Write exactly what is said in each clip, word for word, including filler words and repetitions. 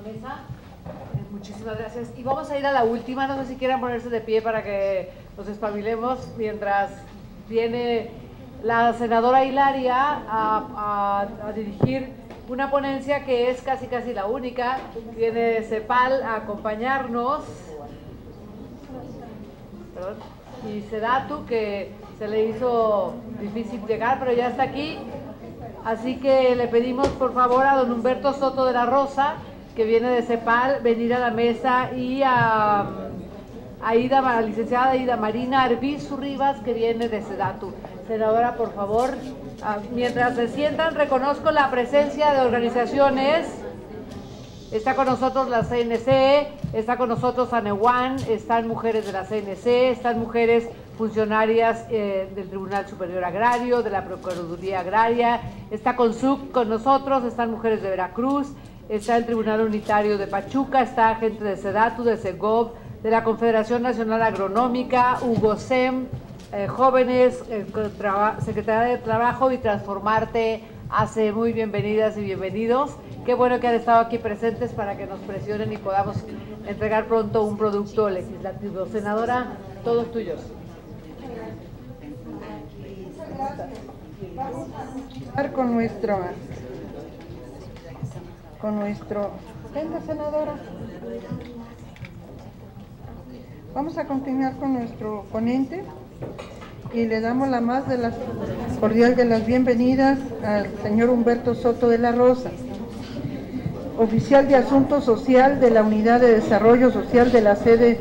mesa. Eh, muchísimas gracias. Y vamos a ir a la última, no sé si quieran ponerse de pie para que nos espabilemos mientras viene la senadora Hilaria a, a, a dirigir una ponencia que es casi casi la única. Viene CEPAL a acompañarnos. Perdón. Y Sedatu, que se le hizo difícil llegar, pero ya está aquí. Así que le pedimos por favor a don Humberto Soto de la Rosa, que viene de CEPAL, venir a la mesa, y a, a, Ida, a la licenciada Ida Marina Arbizu Rivas, que viene de Sedatu. Senadora, por favor, mientras se sientan, reconozco la presencia de organizaciones. Está con nosotros la C N C, está con nosotros ANEWAN, están mujeres de la C N C, están mujeres funcionarias eh, del Tribunal Superior Agrario, de la Procuraduría Agraria, está CONSUC con nosotros, están mujeres de Veracruz, está el Tribunal Unitario de Pachuca, está gente de Sedatu, de SEGOV, de la Confederación Nacional Agronómica, UGOSEM, eh, jóvenes, eh, Secretaría de Trabajo y Transformarte hace muy bienvenidas y bienvenidos. Qué bueno que han estado aquí presentes para que nos presionen y podamos entregar pronto un producto legislativo. Senadora, todos tuyos. Vamos a continuar con nuestro, con nuestro, venga senadora. Vamos a continuar con nuestro ponente y le damos la más de las cordial de las bienvenidas al señor Humberto Soto de la Rosa, oficial de Asunto Social de la Unidad de Desarrollo Social de la sede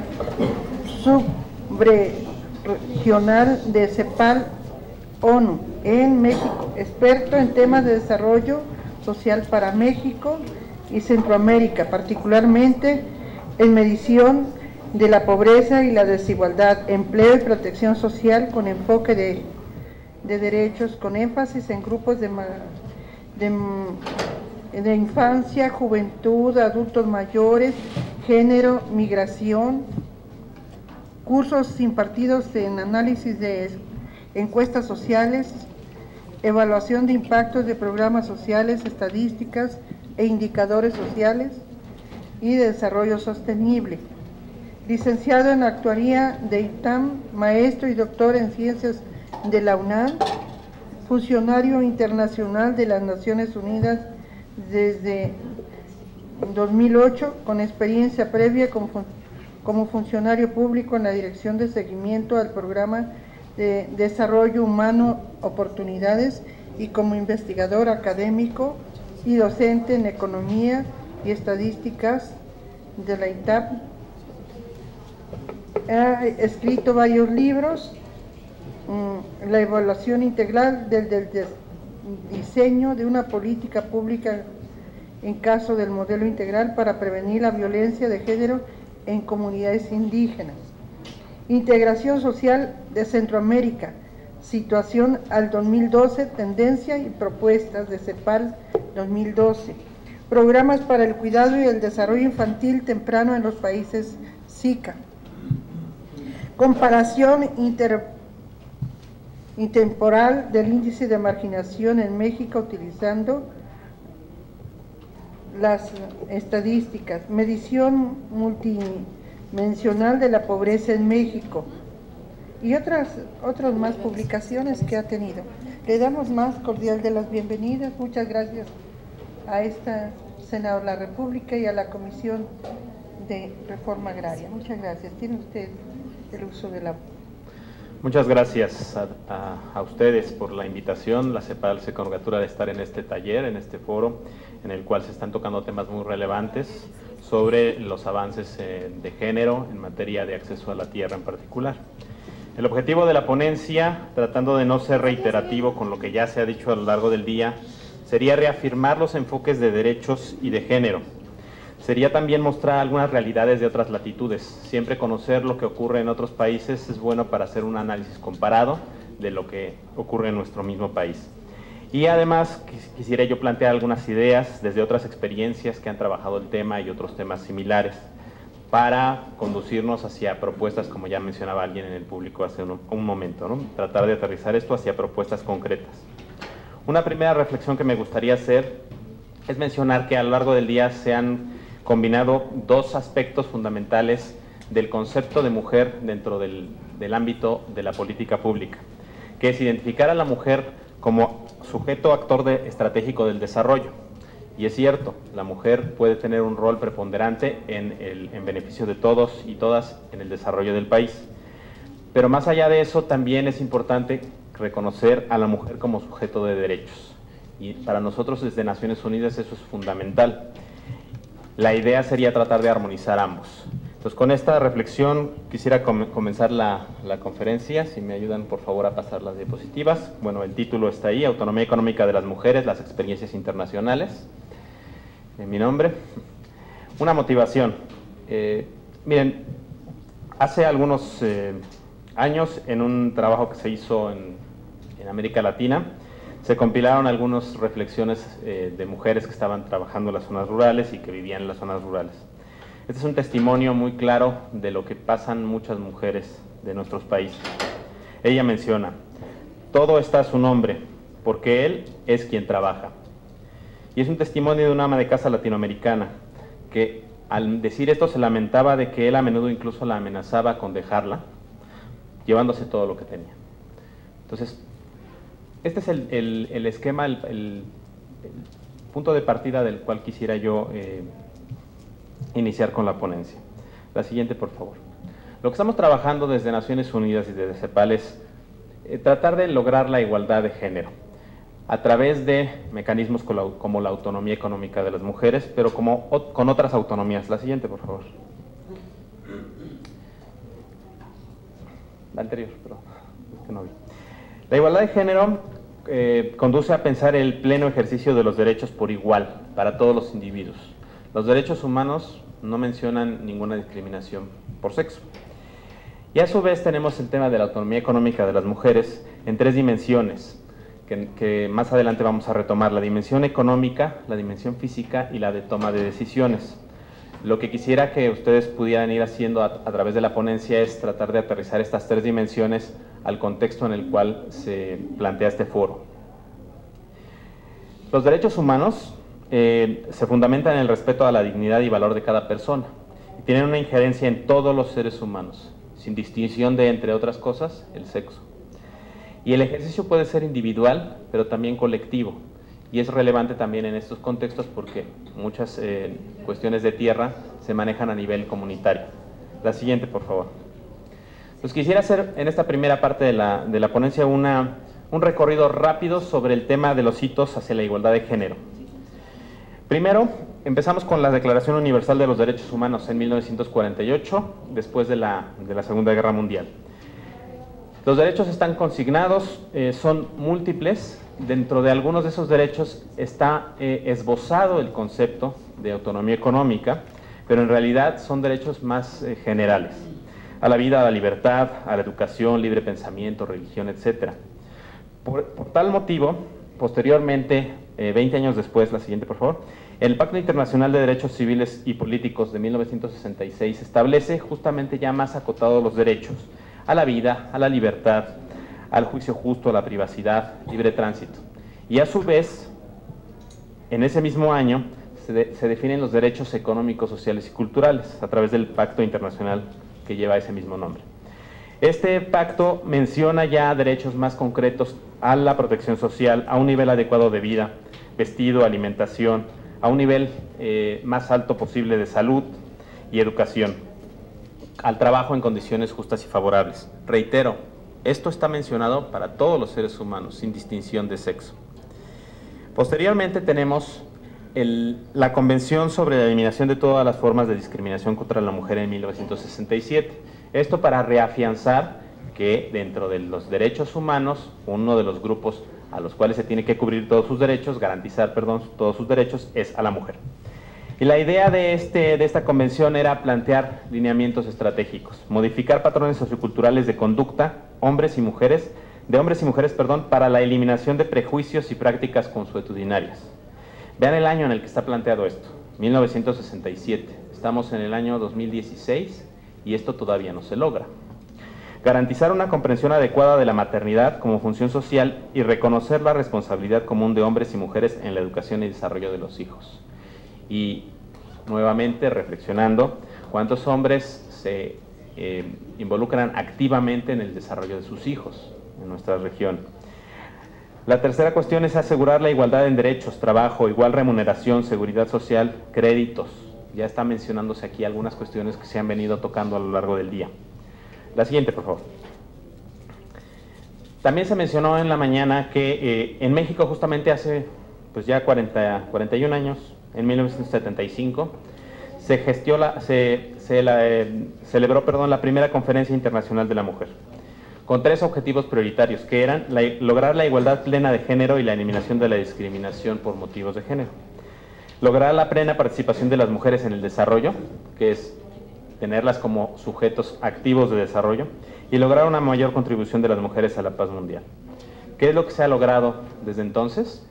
subregional de CEPAL ONU en México, experto en temas de desarrollo social para México y Centroamérica, particularmente en medición de la pobreza y la desigualdad, empleo y protección social con enfoque de, de derechos, con énfasis en grupos de, de de infancia, juventud, adultos mayores, género, migración, cursos impartidos en análisis de encuestas sociales, evaluación de impactos de programas sociales, estadísticas e indicadores sociales y de desarrollo sostenible. Licenciado en Actuaría de ITAM, maestro y doctor en Ciencias de la UNAM, funcionario internacional de las Naciones Unidas desde dos mil ocho, con experiencia previa como, como funcionario público en la Dirección de Seguimiento al Programa de Desarrollo Humano Oportunidades y como investigador académico y docente en Economía y Estadísticas de la ITAM. Ha escrito varios libros, mmm, la evaluación integral del, del, del diseño de una política pública en caso del modelo integral para prevenir la violencia de género en comunidades indígenas. Integración social de Centroamérica, situación al dos mil doce, tendencia y propuestas de CEPAL dos mil doce. Programas para el cuidado y el desarrollo infantil temprano en los países SICA. Comparación inter intemporal del índice de marginación en México utilizando las estadísticas, medición multidimensional de la pobreza en México y otras, otras más publicaciones que ha tenido. Le damos más cordial de las bienvenidas. Muchas gracias a esta Senado de la República y a la Comisión de Reforma Agraria. Muchas gracias. Tiene usted el uso de la... Muchas gracias a, a, a ustedes por la invitación. La CEPAL se congratula de estar en este taller, en este foro, en el cual se están tocando temas muy relevantes sobre los avances eh, de género en materia de acceso a la tierra en particular. El objetivo de la ponencia, tratando de no ser reiterativo con lo que ya se ha dicho a lo largo del día, sería reafirmar los enfoques de derechos y de género. Sería también mostrar algunas realidades de otras latitudes. Siempre conocer lo que ocurre en otros países es bueno para hacer un análisis comparado de lo que ocurre en nuestro mismo país. Y además quisiera yo plantear algunas ideas desde otras experiencias que han trabajado el tema y otros temas similares para conducirnos hacia propuestas, como ya mencionaba alguien en el público hace un, un momento, ¿no? Tratar de aterrizar esto hacia propuestas concretas. Una primera reflexión que me gustaría hacer es mencionar que a lo largo del día se han combinado dos aspectos fundamentales del concepto de mujer dentro del, del ámbito de la política pública, que es identificar a la mujer como sujeto actor de, estratégico del desarrollo. Y es cierto, la mujer puede tener un rol preponderante en, el, en beneficio de todos y todas en el desarrollo del país. Pero más allá de eso, también es importante reconocer a la mujer como sujeto de derechos. Y para nosotros desde Naciones Unidas eso es fundamental. La idea sería tratar de armonizar ambos. Entonces, con esta reflexión quisiera com comenzar la, la conferencia. Si me ayudan, por favor, a pasar las diapositivas. Bueno, el título está ahí: Autonomía Económica de las Mujeres, las experiencias internacionales. En mi nombre. Una motivación. Eh, miren, hace algunos eh, años, en un trabajo que se hizo en, en América Latina, se compilaron algunas reflexiones eh, de mujeres que estaban trabajando en las zonas rurales y que vivían en las zonas rurales. Este es un testimonio muy claro de lo que pasan muchas mujeres de nuestros países. Ella menciona: todo está a su nombre, porque él es quien trabaja. Y es un testimonio de una ama de casa latinoamericana, que al decir esto se lamentaba de que él a menudo incluso la amenazaba con dejarla, llevándose todo lo que tenía. Entonces, este es el, el, el esquema, el, el, el punto de partida del cual quisiera yo eh, iniciar con la ponencia. La siguiente, por favor. Lo que estamos trabajando desde Naciones Unidas y desde CEPAL es eh, tratar de lograr la igualdad de género a través de mecanismos como la, como la autonomía económica de las mujeres, pero como, o, con otras autonomías. La siguiente, por favor. La anterior, perdón, es que no vi. La igualdad de género eh, conduce a pensar el pleno ejercicio de los derechos por igual para todos los individuos. Los derechos humanos no mencionan ninguna discriminación por sexo. Y a su vez tenemos el tema de la autonomía económica de las mujeres en tres dimensiones, que, que más adelante vamos a retomar: la dimensión económica, la dimensión física y la de toma de decisiones. Lo que quisiera que ustedes pudieran ir haciendo a, a través de la ponencia es tratar de aterrizar estas tres dimensiones al contexto en el cual se plantea este foro. Los derechos humanos eh, se fundamentan en el respeto a la dignidad y valor de cada persona y tienen una injerencia en todos los seres humanos, sin distinción de, entre otras cosas, el sexo. Y el ejercicio puede ser individual, pero también colectivo. Y es relevante también en estos contextos porque muchas eh, cuestiones de tierra se manejan a nivel comunitario. La siguiente, por favor. Pues quisiera hacer en esta primera parte de la, de la ponencia una, un recorrido rápido sobre el tema de los hitos hacia la igualdad de género. Primero, empezamos con la Declaración Universal de los Derechos Humanos en mil novecientos cuarenta y ocho, después de la, de la Segunda Guerra Mundial. Los derechos están consignados, eh, son múltiples. Dentro de algunos de esos derechos está eh, esbozado el concepto de autonomía económica, pero en realidad son derechos más eh, generales: a la vida, a la libertad, a la educación, libre pensamiento, religión, etcétera. Por, por tal motivo, posteriormente, eh, veinte años después, la siguiente por favor, el Pacto Internacional de Derechos Civiles y Políticos de mil novecientos sesenta y seis establece justamente ya más acotados los derechos a la vida, a la libertad, al juicio justo, a la privacidad, libre tránsito. Y a su vez, en ese mismo año, se, de, se definen los derechos económicos, sociales y culturales a través del Pacto Internacional que lleva ese mismo nombre. Este pacto menciona ya derechos más concretos a la protección social, a un nivel adecuado de vida, vestido, alimentación, a un nivel eh, más alto posible de salud y educación, al trabajo en condiciones justas y favorables. Reitero, esto está mencionado para todos los seres humanos, sin distinción de sexo. Posteriormente tenemos el, la Convención sobre la Eliminación de todas las formas de discriminación contra la mujer en mil novecientos sesenta y siete. Esto para reafianzar que dentro de los derechos humanos, uno de los grupos a los cuales se tiene que cubrir todos sus derechos, garantizar, perdón, todos sus derechos, es a la mujer. Y la idea de, este, de esta convención era plantear lineamientos estratégicos, modificar patrones socioculturales de conducta, hombres y mujeres, de hombres y mujeres, perdón, para la eliminación de prejuicios y prácticas consuetudinarias. Vean el año en el que está planteado esto, mil novecientos sesenta y siete. Estamos en el año dos mil dieciséis y esto todavía no se logra. Garantizar una comprensión adecuada de la maternidad como función social y reconocer la responsabilidad común de hombres y mujeres en la educación y desarrollo de los hijos. Y nuevamente reflexionando cuántos hombres se eh, involucran activamente en el desarrollo de sus hijos en nuestra región. La tercera cuestión es asegurar la igualdad en derechos, trabajo, igual remuneración, seguridad social, créditos. Ya está mencionándose aquí algunas cuestiones que se han venido tocando a lo largo del día. La siguiente, por favor. También se mencionó en la mañana que eh, en México justamente hace pues ya cuarenta, cuarenta y un años, en mil novecientos setenta y cinco, se, gestió la, se, se la, eh, celebró perdón, la primera Conferencia Internacional de la Mujer, con tres objetivos prioritarios, que eran la, lograr la igualdad plena de género y la eliminación de la discriminación por motivos de género, lograr la plena participación de las mujeres en el desarrollo, que es tenerlas como sujetos activos de desarrollo, y lograr una mayor contribución de las mujeres a la paz mundial. ¿Qué es lo que se ha logrado desde entonces?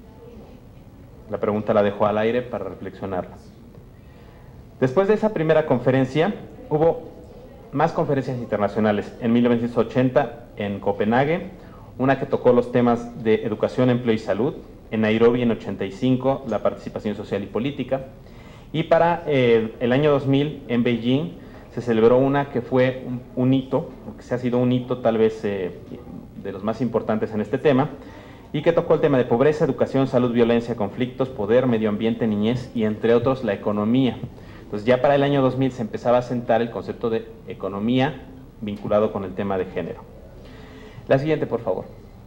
La pregunta la dejo al aire para reflexionarla. Después de esa primera conferencia, hubo más conferencias internacionales. En mil novecientos ochenta en Copenhague, una que tocó los temas de educación, empleo y salud. En Nairobi en ochenta y cinco, la participación social y política. Y para eh, el año dos mil, en Beijing, se celebró una que fue un, un hito, que se ha sido un hito tal vez eh, de los más importantes en este tema, y que tocó el tema de pobreza, educación, salud, violencia, conflictos, poder, medio ambiente, niñez y entre otros la economía. Entonces ya para el año dos mil se empezaba a sentar el concepto de economía vinculado con el tema de género. La siguiente, por favor.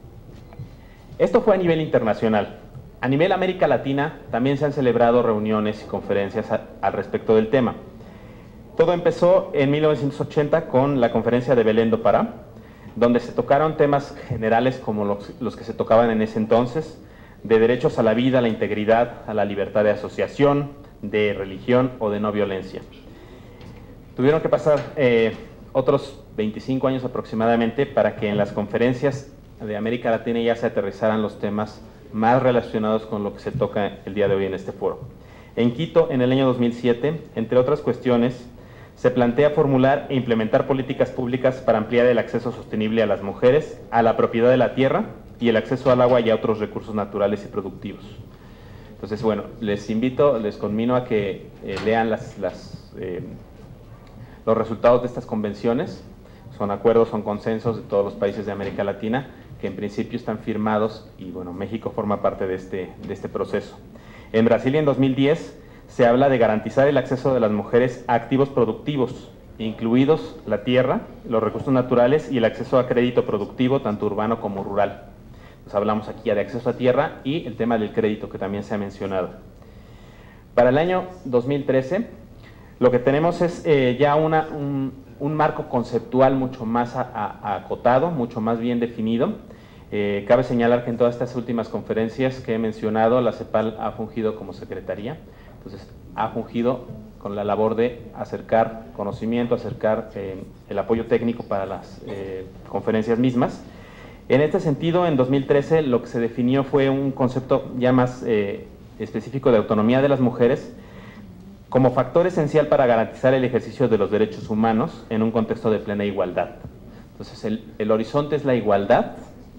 Esto fue a nivel internacional. A nivel América Latina también se han celebrado reuniones y conferencias a, al respecto del tema. Todo empezó en mil novecientos ochenta con la conferencia de Belén do Pará, donde se tocaron temas generales como los, los que se tocaban en ese entonces, de derechos a la vida, a la integridad, a la libertad de asociación, de religión o de no violencia. Tuvieron que pasar eh, otros veinticinco años aproximadamente para que en las conferencias de América Latina ya se aterrizaran los temas más relacionados con lo que se toca el día de hoy en este foro. En Quito, en el año dos mil siete, entre otras cuestiones, se plantea formular e implementar políticas públicas para ampliar el acceso sostenible a las mujeres, a la propiedad de la tierra y el acceso al agua y a otros recursos naturales y productivos. Entonces, bueno, les invito, les conmino a que eh, lean las, las, eh, los resultados de estas convenciones. Son acuerdos, son consensos de todos los países de América Latina que en principio están firmados y, bueno, México forma parte de este, de este proceso. En Brasil, en dos mil diez, se habla de garantizar el acceso de las mujeres a activos productivos, incluidos la tierra, los recursos naturales y el acceso a crédito productivo, tanto urbano como rural. Entonces hablamos aquí ya de acceso a tierra y el tema del crédito, que también se ha mencionado. Para el año dos mil trece, lo que tenemos es eh, ya una, un, un marco conceptual mucho más a, a, acotado, mucho más bien definido. Eh, cabe señalar que en todas estas últimas conferencias que he mencionado, la CEPAL ha fungido como secretaría. Entonces, ha fungido con la labor de acercar conocimiento, acercar eh, el apoyo técnico para las eh, conferencias mismas. En este sentido, en dos mil trece, lo que se definió fue un concepto ya más eh, específico de autonomía de las mujeres como factor esencial para garantizar el ejercicio de los derechos humanos en un contexto de plena igualdad. Entonces, el, el horizonte es la igualdad,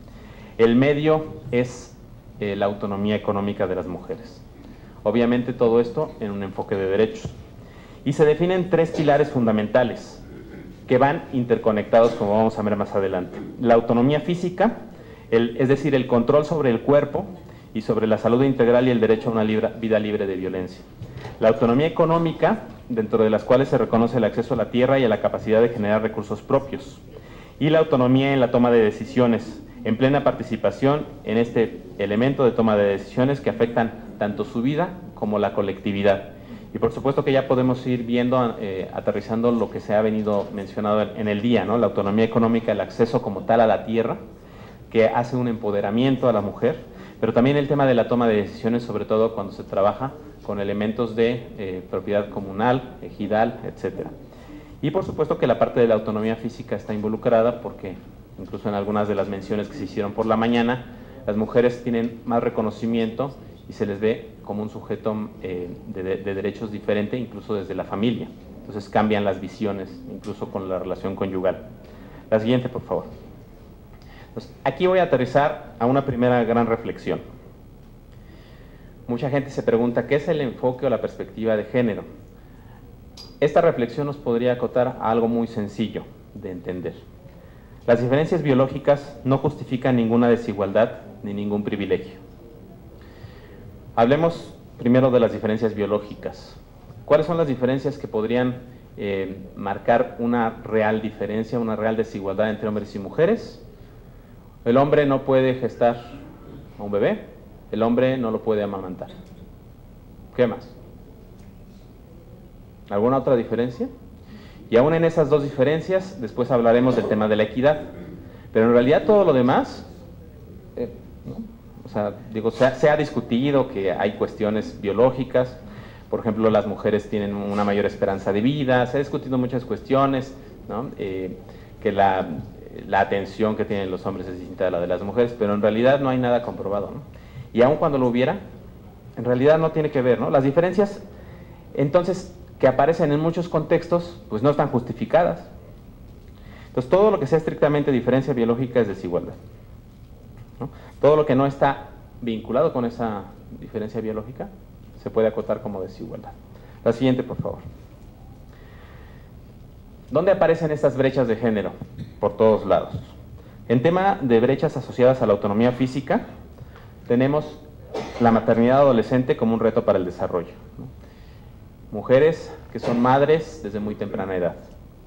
el medio es eh, la autonomía económica de las mujeres. Obviamente todo esto en un enfoque de derechos. Y se definen tres pilares fundamentales que van interconectados, como vamos a ver más adelante. La autonomía física, el, es decir, el control sobre el cuerpo y sobre la salud integral y el derecho a una libre, vida libre de violencia. La autonomía económica, dentro de las cuales se reconoce el acceso a la tierra y a la capacidad de generar recursos propios. Y la autonomía en la toma de decisiones, en plena participación en este elemento de toma de decisiones que afectan tanto su vida como la colectividad. Y por supuesto que ya podemos ir viendo, eh, aterrizando lo que se ha venido mencionado en el día, ¿no? La autonomía económica, el acceso como tal a la tierra, que hace un empoderamiento a la mujer, pero también el tema de la toma de decisiones, sobre todo cuando se trabaja con elementos de eh, propiedad comunal, ejidal, etcétera. Y por supuesto que la parte de la autonomía física está involucrada porque incluso en algunas de las menciones que se hicieron por la mañana, las mujeres tienen más reconocimiento y se les ve como un sujeto eh, de, de, de derechos diferente, incluso desde la familia. Entonces cambian las visiones, incluso con la relación conyugal. La siguiente, por favor. Entonces, aquí voy a aterrizar a una primera gran reflexión. mucha gente se pregunta, ¿qué es el enfoque o la perspectiva de género? Esta reflexión nos podría acotar a algo muy sencillo de entender. Las diferencias biológicas no justifican ninguna desigualdad ni ningún privilegio. Hablemos primero de las diferencias biológicas. ¿Cuáles son las diferencias que podrían eh, marcar una real diferencia, una real desigualdad entre hombres y mujeres? El hombre no puede gestar a un bebé, el hombre no lo puede amamantar. ¿Qué más? ¿Alguna otra diferencia? Y aún en esas dos diferencias, después hablaremos del tema de la equidad. Pero en realidad todo lo demás, eh, ¿no? O sea, digo, se ha, se ha discutido que hay cuestiones biológicas, por ejemplo, las mujeres tienen una mayor esperanza de vida, se ha discutido muchas cuestiones, ¿no? Eh, que la, la atención que tienen los hombres es distinta a la de las mujeres, pero en realidad no hay nada comprobado, ¿no? Y aun cuando lo hubiera, en realidad no tiene que ver, ¿no? Las diferencias, entonces, que aparecen en muchos contextos, pues no están justificadas. Entonces, todo lo que sea estrictamente diferencia biológica es desigualdad, ¿no? Todo lo que no está vinculado con esa diferencia biológica se puede acotar como desigualdad. La siguiente, por favor. ¿Dónde aparecen estas brechas de género? Por todos lados. En tema de brechas asociadas a la autonomía física, tenemos la maternidad adolescente como un reto para el desarrollo, ¿no? Mujeres que son madres desde muy temprana edad.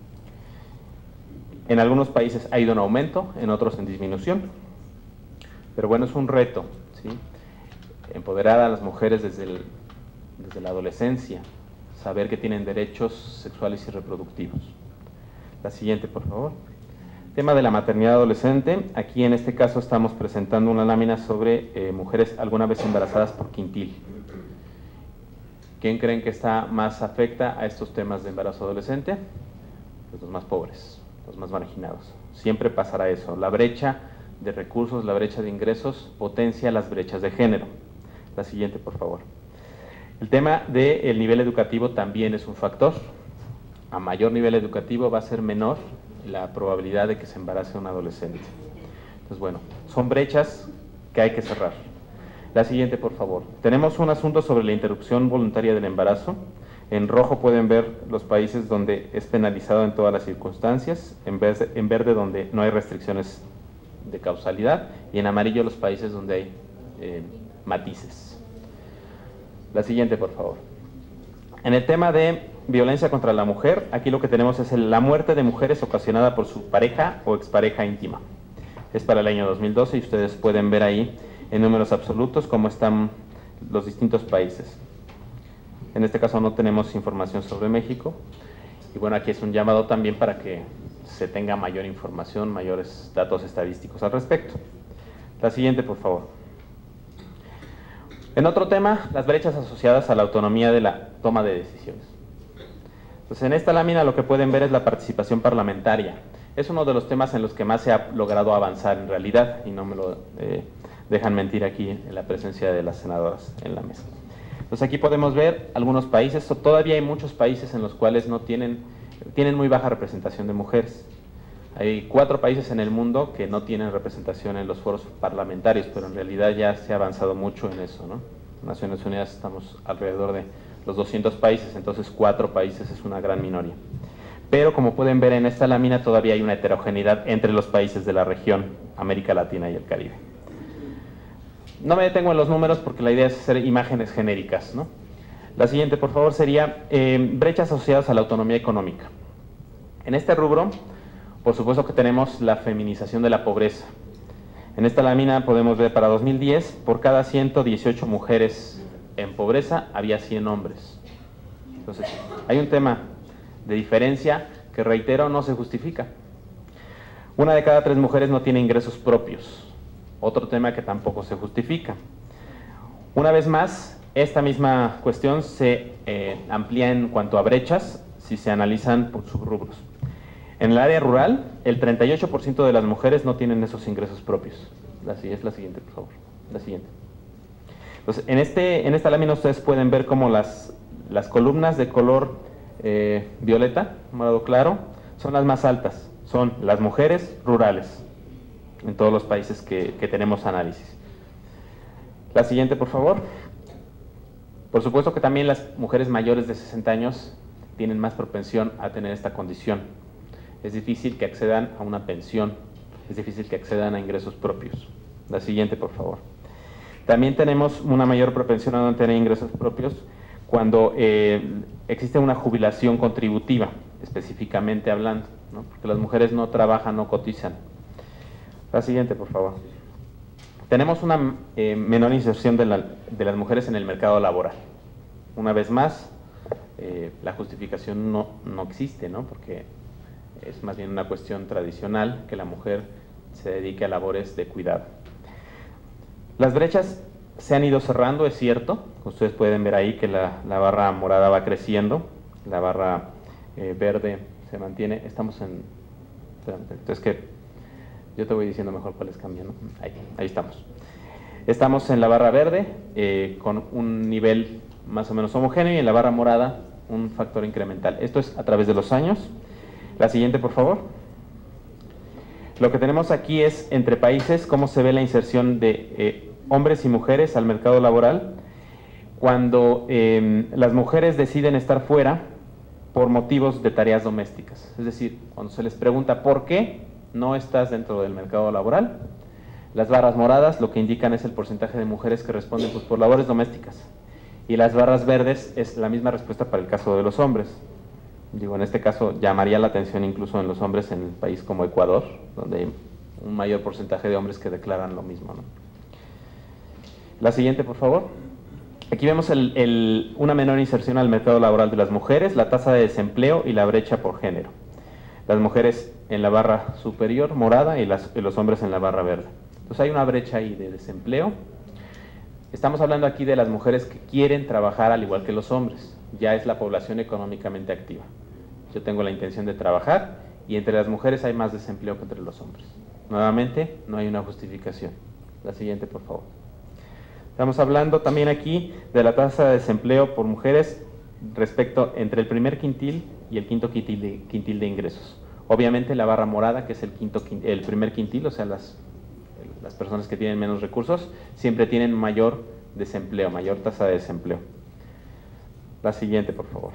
En algunos países ha ido en aumento, en otros en disminución. Pero bueno, es un reto, ¿sí? Empoderar a las mujeres desde, el, desde la adolescencia, saber que tienen derechos sexuales y reproductivos. La siguiente, por favor. Tema de la maternidad adolescente. Aquí en este caso estamos presentando una lámina sobre eh, mujeres alguna vez embarazadas por quintil. ¿Quién creen que está más afecta a estos temas de embarazo adolescente? Pues los más pobres, los más marginados. Siempre pasará eso. La brecha de recursos, la brecha de ingresos, potencia las brechas de género. La siguiente, por favor. El tema del nivel educativo también es un factor. A mayor nivel educativo va a ser menor la probabilidad de que se embarace un adolescente. Entonces, bueno, son brechas que hay que cerrar. La siguiente, por favor. Tenemos un asunto sobre la interrupción voluntaria del embarazo. En rojo pueden ver los países donde es penalizado en todas las circunstancias, en verde, en verde donde no hay restricciones de causalidad, y en amarillo los países donde hay eh, matices. La siguiente, por favor. En el tema de violencia contra la mujer, aquí lo que tenemos es el, la muerte de mujeres ocasionada por su pareja o expareja íntima. Es para el año dos mil doce y ustedes pueden ver ahí en números absolutos cómo están los distintos países. En este caso no tenemos información sobre México, y bueno, aquí es un llamado también para que se tenga mayor información, mayores datos estadísticos al respecto. La siguiente, por favor. En otro tema, las brechas asociadas a la autonomía de la toma de decisiones. Pues en esta lámina lo que pueden ver es la participación parlamentaria. Es uno de los temas en los que más se ha logrado avanzar en realidad, y no me lo eh, dejan mentir aquí en la presencia de las senadoras en la mesa. Pues aquí podemos ver algunos países, todavía hay muchos países en los cuales no tienen, tienen muy baja representación de mujeres. Hay cuatro países en el mundo que no tienen representación en los foros parlamentarios, pero en realidad ya se ha avanzado mucho en eso, ¿no? Naciones Unidas estamos alrededor de los doscientos países, entonces cuatro países es una gran minoría. Pero como pueden ver en esta lámina todavía hay una heterogeneidad entre los países de la región, América Latina y el Caribe. No me detengo en los números porque la idea es hacer imágenes genéricas, ¿no? La siguiente, por favor, sería eh, brechas asociadas a la autonomía económica. En este rubro, por supuesto que tenemos la feminización de la pobreza. En esta lámina podemos ver para dos mil diez, por cada ciento dieciocho mujeres en pobreza, había cien hombres. Entonces, hay un tema de diferencia que, reitero, no se justifica. Una de cada tres mujeres no tiene ingresos propios. Otro tema que tampoco se justifica. Una vez más, esta misma cuestión se eh, amplía en cuanto a brechas si se analizan por subrubros. En el área rural, el treinta y ocho por ciento de las mujeres no tienen esos ingresos propios. La, es la siguiente, por favor. La siguiente. Entonces, en, este, en esta lámina ustedes pueden ver cómo las, las columnas de color eh, violeta, morado claro, son las más altas. Son las mujeres rurales en todos los países que, que tenemos análisis. La siguiente, por favor. Por supuesto que también las mujeres mayores de sesenta años tienen más propensión a tener esta condición. Es difícil que accedan a una pensión, es difícil que accedan a ingresos propios. La siguiente, por favor. También tenemos una mayor propensión a no tener ingresos propios cuando eh, existe una jubilación contributiva, específicamente hablando, ¿no? Porque las mujeres no trabajan, no cotizan. La siguiente, por favor. Tenemos una eh, menor inserción de, la, de las mujeres en el mercado laboral. Una vez más, eh, la justificación no, no existe, ¿no? Porque es más bien una cuestión tradicional que la mujer se dedique a labores de cuidado. Las brechas se han ido cerrando, es cierto. Ustedes pueden ver ahí que la, la barra morada va creciendo, la barra eh, verde se mantiene. Estamos en... Entonces, que yo te voy diciendo mejor cuáles cambian, ¿no? Ahí, ahí estamos. Estamos en la barra verde eh, con un nivel más o menos homogéneo y en la barra morada un factor incremental. Esto es a través de los años. La siguiente, por favor. Lo que tenemos aquí es entre países cómo se ve la inserción de eh, hombres y mujeres al mercado laboral cuando eh, las mujeres deciden estar fuera por motivos de tareas domésticas. Es decir, cuando se les pregunta por qué no estás dentro del mercado laboral, las barras moradas lo que indican es el porcentaje de mujeres que responden pues, por labores domésticas, y las barras verdes es la misma respuesta para el caso de los hombres. Digo, en este caso llamaría la atención incluso en los hombres en un país como Ecuador, donde hay un mayor porcentaje de hombres que declaran lo mismo, ¿no? La siguiente, por favor. Aquí vemos el, el, una menor inserción al mercado laboral de las mujeres, la tasa de desempleo y la brecha por género. Las mujeres en la barra superior morada y, las, y los hombres en la barra verde. Entonces hay una brecha ahí de desempleo. Estamos hablando aquí de las mujeres que quieren trabajar al igual que los hombres. Ya es la población económicamente activa. Yo tengo la intención de trabajar y entre las mujeres hay más desempleo que entre los hombres. Nuevamente, no hay una justificación. La siguiente, por favor. Estamos hablando también aquí de la tasa de desempleo por mujeres respecto entre el primer quintil y el quinto quintil de, quintil de ingresos. Obviamente la barra morada, que es el, quinto, el primer quintil, o sea, las, las personas que tienen menos recursos, siempre tienen mayor desempleo, mayor tasa de desempleo. La siguiente, por favor.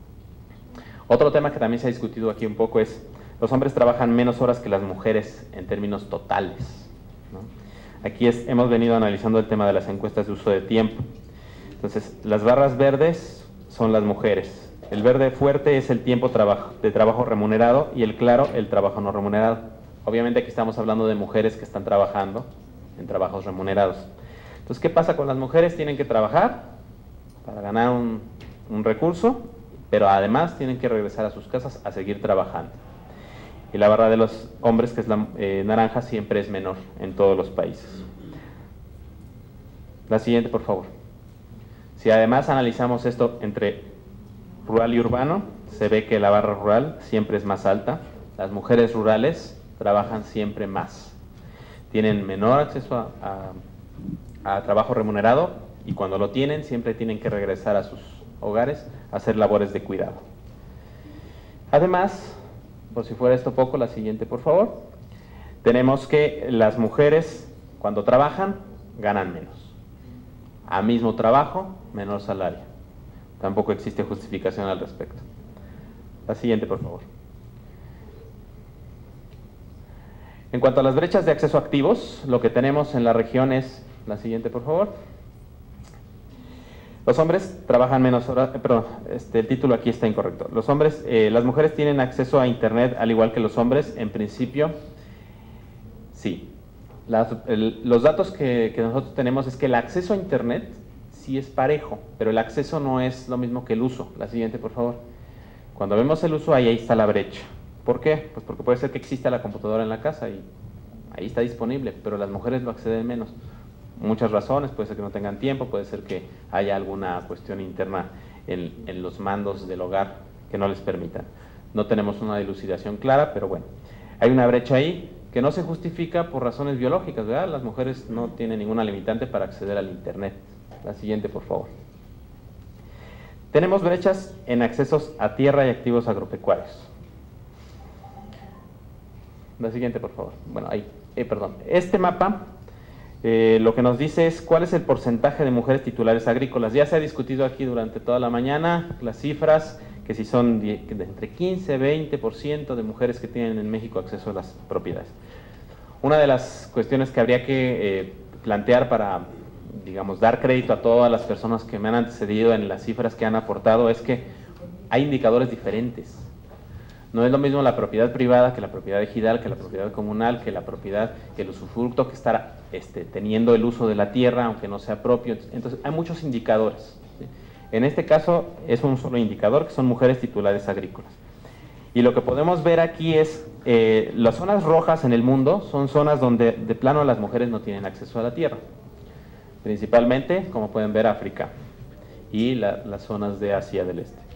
Otro tema que también se ha discutido aquí un poco es, los hombres trabajan menos horas que las mujeres en términos totales, ¿no? Aquí es, hemos venido analizando el tema de las encuestas de uso de tiempo. Entonces, las barras verdes son las mujeres. El verde fuerte es el tiempo trabajo, de trabajo remunerado y el claro, el trabajo no remunerado. Obviamente aquí estamos hablando de mujeres que están trabajando en trabajos remunerados. Entonces, ¿qué pasa con las mujeres? Tienen que trabajar para ganar un, un recurso, pero además tienen que regresar a sus casas a seguir trabajando. Y la barra de los hombres, que es la eh, naranja, siempre es menor en todos los países. La siguiente, por favor. Si además analizamos esto entre rural y urbano, se ve que la barra rural siempre es más alta. Las mujeres rurales trabajan siempre más. Tienen menor acceso a, a, a trabajo remunerado y cuando lo tienen, siempre tienen que regresar a sus hogares a hacer labores de cuidado. Además, por si fuera esto poco, la siguiente, por favor. Tenemos que las mujeres, cuando trabajan, ganan menos. A mismo trabajo, menor salario. Tampoco existe justificación al respecto. La siguiente, por favor. En cuanto a las brechas de acceso a activos, lo que tenemos en la región es, la siguiente, por favor. Los hombres trabajan menos horas, eh, perdón, este, el título aquí está incorrecto. Los hombres, eh, las mujeres tienen acceso a internet al igual que los hombres, en principio, sí. Las, el, los datos que, que nosotros tenemos es que el acceso a internet sí es parejo, pero el acceso no es lo mismo que el uso. La siguiente, por favor. Cuando vemos el uso, ahí, ahí está la brecha. ¿Por qué? Pues porque puede ser que exista la computadora en la casa y ahí está disponible, pero las mujeres lo acceden menos. Muchas razones, puede ser que no tengan tiempo, puede ser que haya alguna cuestión interna en, en los mandos del hogar que no les permitan. No tenemos una dilucidación clara, pero bueno, hay una brecha ahí que no se justifica por razones biológicas, ¿verdad? Las mujeres no tienen ninguna limitante para acceder al internet. La siguiente, por favor. Tenemos brechas en accesos a tierra y activos agropecuarios. La siguiente, por favor. Bueno, ahí, eh, perdón. Este mapa Eh, lo que nos dice es cuál es el porcentaje de mujeres titulares agrícolas. Ya se ha discutido aquí durante toda la mañana las cifras, que si son de entre quince, veinte por ciento de mujeres que tienen en México acceso a las propiedades. Una de las cuestiones que habría que eh, plantear para, digamos, dar crédito a todas las personas que me han antecedido en las cifras que han aportado es que hay indicadores diferentes. No es lo mismo la propiedad privada que la propiedad ejidal, que la propiedad comunal, que la propiedad, que el usufructo que está este, teniendo el uso de la tierra, aunque no sea propio. Entonces, hay muchos indicadores, ¿sí? En este caso, es un solo indicador, que son mujeres titulares agrícolas. Y lo que podemos ver aquí es, eh, las zonas rojas en el mundo son zonas donde de plano las mujeres no tienen acceso a la tierra. Principalmente, como pueden ver, África y la, las zonas de Asia del Este.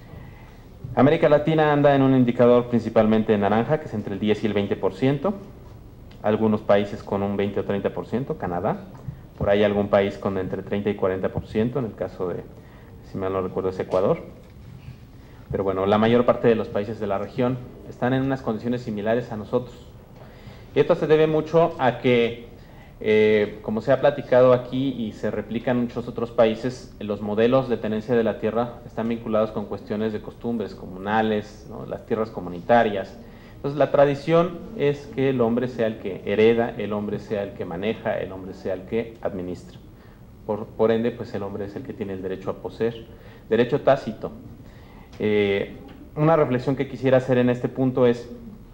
América Latina anda en un indicador principalmente naranja, que es entre el diez y el veinte por ciento. Algunos países con un veinte o treinta por ciento, Canadá. Por ahí algún país con entre treinta y cuarenta por ciento, en el caso de, si mal no recuerdo, es Ecuador. Pero bueno, la mayor parte de los países de la región están en unas condiciones similares a nosotros. Y esto se debe mucho a que, eh, como se ha platicado aquí y se replica en muchos otros países, los modelos de tenencia de la tierra están vinculados con cuestiones de costumbres comunales, ¿no? Las tierras comunitarias. Entonces la tradición es que el hombre sea el que hereda, el hombre sea el que maneja, el hombre sea el que administra. Por, por ende, pues el hombre es el que tiene el derecho a poseer. Derecho tácito. Eh, una reflexión que quisiera hacer en este punto es,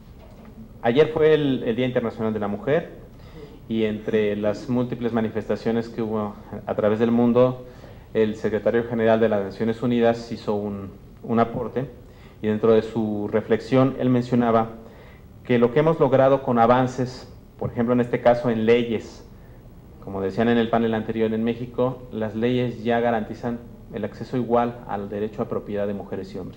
ayer fue el, el Día Internacional de la Mujer, y entre las múltiples manifestaciones que hubo a través del mundo, el secretario general de las Naciones Unidas hizo un, un aporte, y dentro de su reflexión él mencionaba que lo que hemos logrado con avances, por ejemplo en este caso en leyes, como decían en el panel anterior, en México las leyes ya garantizan el acceso igual al derecho a propiedad de mujeres y hombres.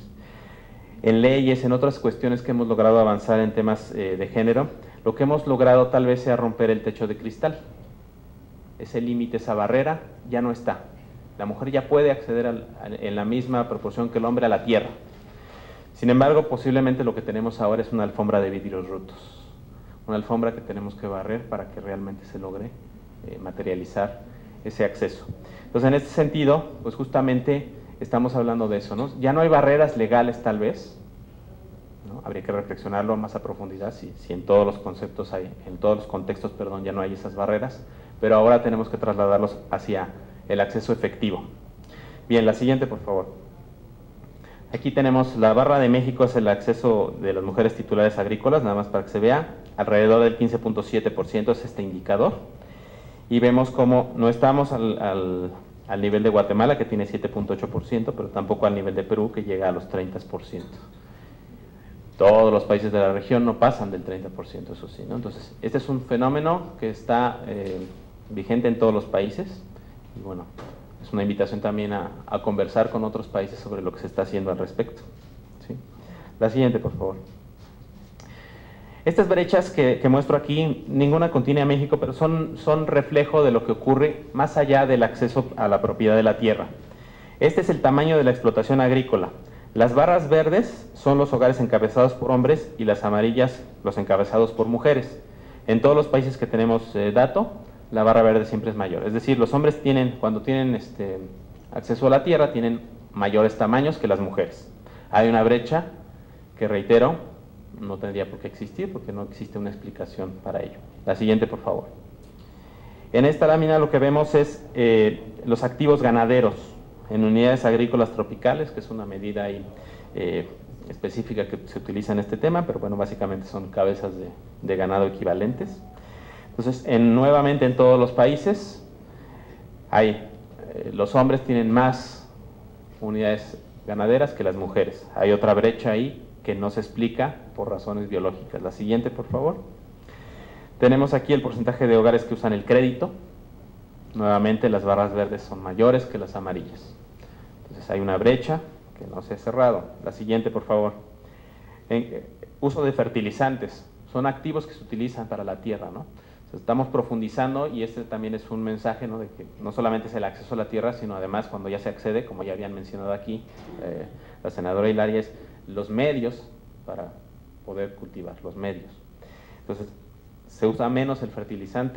En leyes, en otras cuestiones que hemos logrado avanzar en temas eh, de género, lo que hemos logrado tal vez sea romper el techo de cristal. Ese límite, esa barrera, ya no está. La mujer ya puede acceder al, a, en la misma proporción que el hombre a la tierra. Sin embargo, posiblemente lo que tenemos ahora es una alfombra de vidrios rotos. Una alfombra que tenemos que barrer para que realmente se logre eh, materializar ese acceso. Entonces, en este sentido, pues justamente estamos hablando de eso, ¿no? Ya no hay barreras legales tal vez, ¿no? Habría que reflexionarlo más a profundidad si, si en todos los conceptos hay, en todos los contextos, perdón, ya no hay esas barreras, pero ahora tenemos que trasladarlos hacia el acceso efectivo. Bien, la siguiente, por favor. Aquí tenemos la barra de México, es el acceso de las mujeres titulares agrícolas, nada más para que se vea, alrededor del quince punto siete por ciento es este indicador, y vemos cómo no estamos al, al, al nivel de Guatemala, que tiene siete punto ocho por ciento, pero tampoco al nivel de Perú, que llega a los treinta por ciento. Todos los países de la región no pasan del treinta por ciento, eso sí, ¿no? Entonces, este es un fenómeno que está eh, vigente en todos los países, y bueno, es una invitación también a, a conversar con otros países sobre lo que se está haciendo al respecto, ¿sí? La siguiente, por favor. Estas brechas que, que muestro aquí, ninguna contiene a México, pero son, son reflejo de lo que ocurre más allá del acceso a la propiedad de la tierra. Este es el tamaño de la explotación agrícola. Las barras verdes son los hogares encabezados por hombres y las amarillas los encabezados por mujeres. En todos los países que tenemos eh, dato, la barra verde siempre es mayor. Es decir, los hombres tienen, cuando tienen este, acceso a la tierra, tienen mayores tamaños que las mujeres. Hay una brecha que, reitero, no tendría por qué existir porque no existe una explicación para ello. La siguiente, por favor. En esta lámina lo que vemos es eh, los activos ganaderos en unidades agrícolas tropicales, que es una medida ahí, eh, específica que se utiliza en este tema, pero bueno, básicamente son cabezas de, de ganado equivalentes. Entonces, en, nuevamente en todos los países, hay, eh, los hombres tienen más unidades ganaderas que las mujeres. Hay otra brecha ahí que no se explica por razones biológicas. La siguiente, por favor. Tenemos aquí el porcentaje de hogares que usan el crédito. Nuevamente las barras verdes son mayores que las amarillas. Entonces hay una brecha que no se ha cerrado. La siguiente, por favor. En, eh, uso de fertilizantes. Son activos que se utilizan para la tierra, ¿no? Entonces, estamos profundizando y este también es un mensaje, ¿no? De que no solamente es el acceso a la tierra, sino además cuando ya se accede, como ya habían mencionado aquí eh, la senadora Hilaria, es los medios para poder cultivar, los medios. Entonces, se usa menos el fertilizante,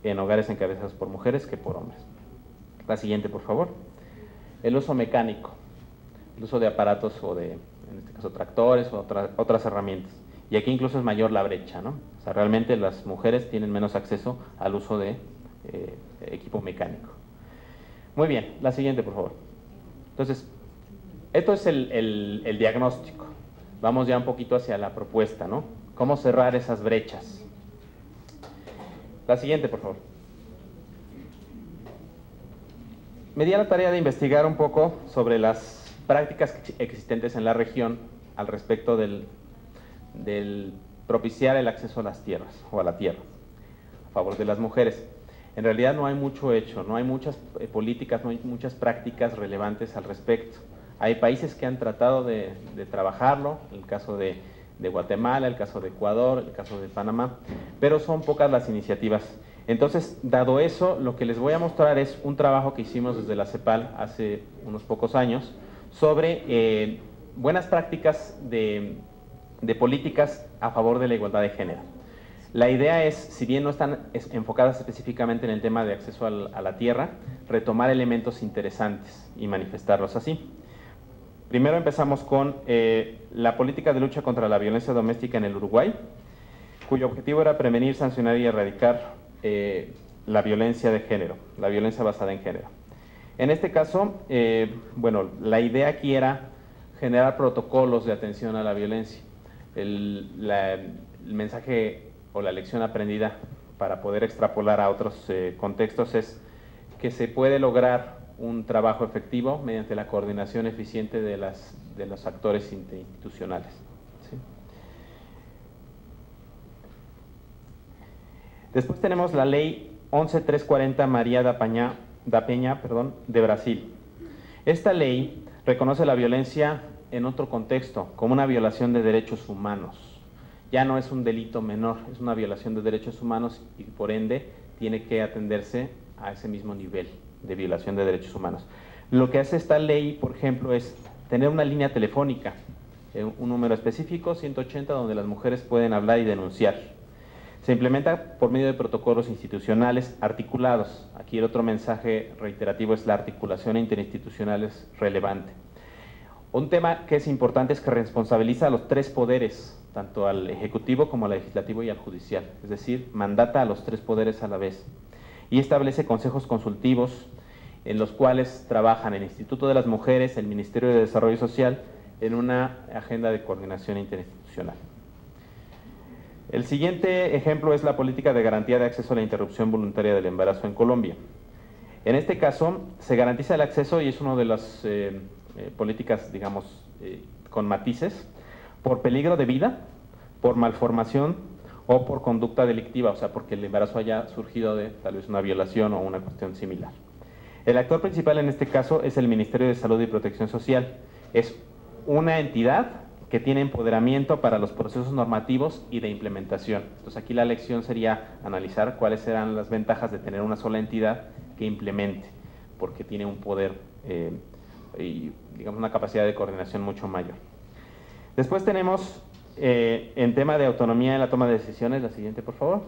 en hogares encabezados por mujeres que por hombres. La siguiente, por favor. El uso mecánico, el uso de aparatos o de, en este caso, tractores o otra, otras herramientas. Y aquí incluso es mayor la brecha, ¿no? O sea, realmente las mujeres tienen menos acceso al uso de eh, equipo mecánico. Muy bien, la siguiente, por favor. Entonces, esto es el, el, el diagnóstico. Vamos ya un poquito hacia la propuesta, ¿no? ¿Cómo cerrar esas brechas? La siguiente, por favor. Me di a la tarea de investigar un poco sobre las prácticas existentes en la región al respecto del, del propiciar el acceso a las tierras o a la tierra a favor de las mujeres. En realidad no hay mucho hecho, no hay muchas eh, políticas, no hay muchas prácticas relevantes al respecto. Hay países que han tratado de, de trabajarlo, el caso de, de Guatemala, el caso de Ecuador, el caso de Panamá, pero son pocas las iniciativas. Entonces, dado eso, lo que les voy a mostrar es un trabajo que hicimos desde la CEPAL hace unos pocos años sobre eh, buenas prácticas de, de políticas a favor de la igualdad de género. La idea es, si bien no están enfocadas específicamente en el tema de acceso al, a la tierra, retomar elementos interesantes y manifestarlos así. Primero empezamos con eh, la política de lucha contra la violencia doméstica en el Uruguay, cuyo objetivo era prevenir, sancionar y erradicar eh, la violencia de género, la violencia basada en género. En este caso, eh, bueno, la idea aquí era generar protocolos de atención a la violencia. El, la, el mensaje o la lección aprendida para poder extrapolar a otros eh, contextos es que se puede lograr un trabajo efectivo mediante la coordinación eficiente de, las, de los actores interinstitucionales. ¿Sí? Después tenemos la ley once mil trescientos cuarenta María da Peña, da Peña perdón, de Brasil. Esta ley reconoce la violencia en otro contexto, como una violación de derechos humanos. Ya no es un delito menor, es una violación de derechos humanos y por ende tiene que atenderse a ese mismo nivel de violación de derechos humanos. Lo que hace esta ley, por ejemplo, es tener una línea telefónica, eh, un número específico, ciento ochenta, donde las mujeres pueden hablar y denunciar. Se implementa por medio de protocolos institucionales articulados. Aquí el otro mensaje reiterativo es la articulación interinstitucional es relevante. Un tema que es importante es que responsabiliza a los tres poderes, tanto al Ejecutivo como al Legislativo y al Judicial, es decir, mandata a los tres poderes a la vez. Y establece consejos consultivos en los cuales trabajan el Instituto de las Mujeres, el Ministerio de Desarrollo Social, en una agenda de coordinación interinstitucional. El siguiente ejemplo es la política de garantía de acceso a la interrupción voluntaria del embarazo en Colombia. En este caso, se garantiza el acceso y es una de las eh, eh, políticas, digamos, eh, con matices, por peligro de vida, por malformación o por conducta delictiva, o sea, porque el embarazo haya surgido de tal vez una violación o una cuestión similar. El actor principal en este caso es el Ministerio de Salud y Protección Social. Es una entidad que tiene empoderamiento para los procesos normativos y de implementación. Entonces aquí la lección sería analizar cuáles serán las ventajas de tener una sola entidad que implemente, porque tiene un poder eh, y digamos una capacidad de coordinación mucho mayor. Después tenemos eh, en tema de autonomía en la toma de decisiones, la siguiente por favor.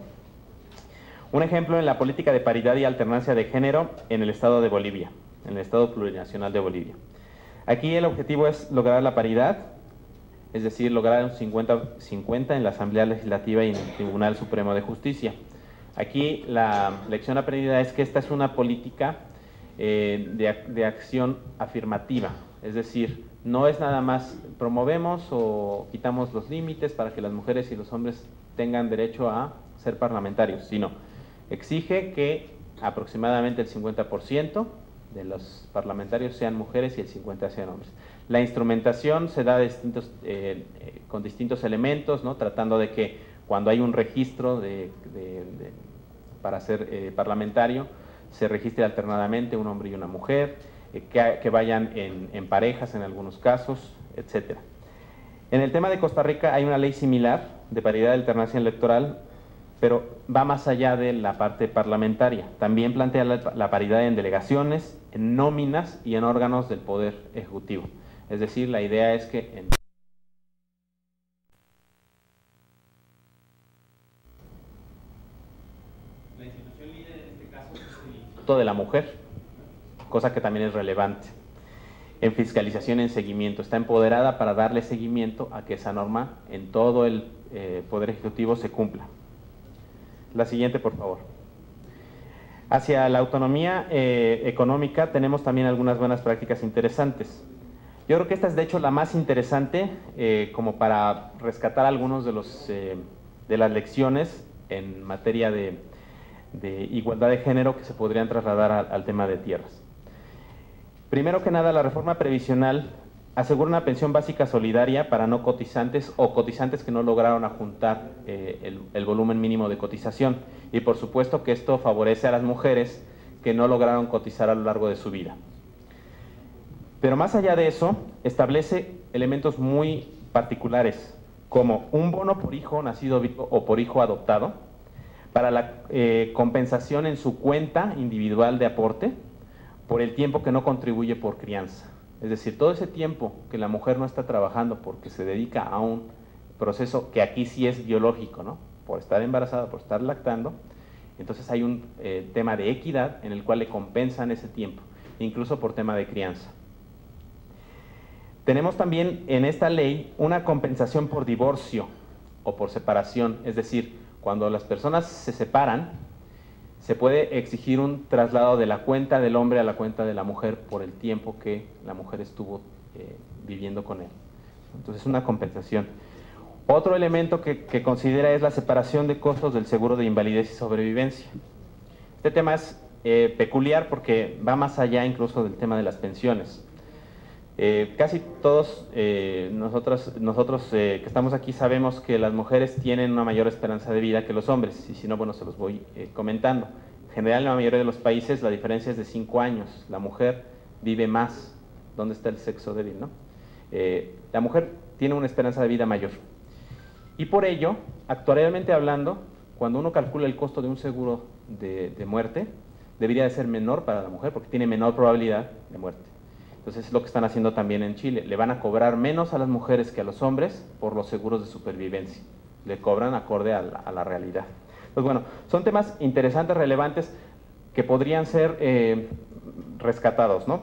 Un ejemplo en la política de paridad y alternancia de género en el estado de Bolivia, en el estado plurinacional de Bolivia. Aquí el objetivo es lograr la paridad, es decir, lograr un cincuenta cincuenta en la Asamblea Legislativa y en el Tribunal Supremo de Justicia. Aquí la lección aprendida es que esta es una política eh, de, de acción afirmativa, es decir, no es nada más promovemos o quitamos los límites para que las mujeres y los hombres tengan derecho a ser parlamentarios, sino exige que aproximadamente el cincuenta por ciento de los parlamentarios sean mujeres y el cincuenta por ciento sean hombres. La instrumentación se da de distintos, eh, eh, con distintos elementos, ¿no? Tratando de que cuando hay un registro de, de, de, para ser eh, parlamentario, se registre alternadamente un hombre y una mujer, eh, que, que vayan en, en parejas en algunos casos, etcétera. En el tema de Costa Rica hay una ley similar de paridad de alternancia electoral, pero va más allá de la parte parlamentaria. También plantea la, la paridad en delegaciones, en nóminas y en órganos del Poder Ejecutivo. Es decir, la idea es que en la institución líder Estatuto de la Mujer, cosa que también es relevante. En fiscalización, en seguimiento, está empoderada para darle seguimiento a que esa norma en todo el eh, Poder Ejecutivo se cumpla. La siguiente, por favor. Hacia la autonomía eh, económica tenemos también algunas buenas prácticas interesantes. Yo creo que esta es de hecho la más interesante eh, como para rescatar algunos de, los, eh, de las lecciones en materia de, de igualdad de género que se podrían trasladar al, al tema de tierras. Primero que nada, la reforma previsional asegura una pensión básica solidaria para no cotizantes o cotizantes que no lograron ajuntar eh, el, el volumen mínimo de cotización. Y por supuesto que esto favorece a las mujeres que no lograron cotizar a lo largo de su vida. Pero más allá de eso, establece elementos muy particulares, como un bono por hijo nacido vivo o por hijo adoptado, para la eh, compensación en su cuenta individual de aporte por el tiempo que no contribuye por crianza. Es decir, todo ese tiempo que la mujer no está trabajando porque se dedica a un proceso que aquí sí es biológico, ¿no? Por estar embarazada, por estar lactando, entonces hay un eh, tema de equidad en el cual le compensan ese tiempo, incluso por tema de crianza. Tenemos también en esta ley una compensación por divorcio o por separación, es decir, cuando las personas se separan, se puede exigir un traslado de la cuenta del hombre a la cuenta de la mujer por el tiempo que la mujer estuvo eh, viviendo con él. Entonces, una compensación. Otro elemento que, que considera es la separación de costos del seguro de invalidez y sobrevivencia. Este tema es eh, peculiar porque va más allá incluso del tema de las pensiones. Eh, casi todos eh, nosotros, nosotros eh, que estamos aquí sabemos que las mujeres tienen una mayor esperanza de vida que los hombres, y si no, bueno, se los voy eh, comentando. En general, en la mayoría de los países la diferencia es de cinco años. La mujer vive más. ¿Dónde está el sexo débil, no? Eh, la mujer tiene una esperanza de vida mayor. Y por ello, actuarialmente hablando, cuando uno calcula el costo de un seguro de, de muerte, debería de ser menor para la mujer porque tiene menor probabilidad de muerte. Entonces es lo que están haciendo también en Chile. Le van a cobrar menos a las mujeres que a los hombres por los seguros de supervivencia. Le cobran acorde a la, a la realidad. Pues bueno, son temas interesantes, relevantes, que podrían ser eh, rescatados, ¿no?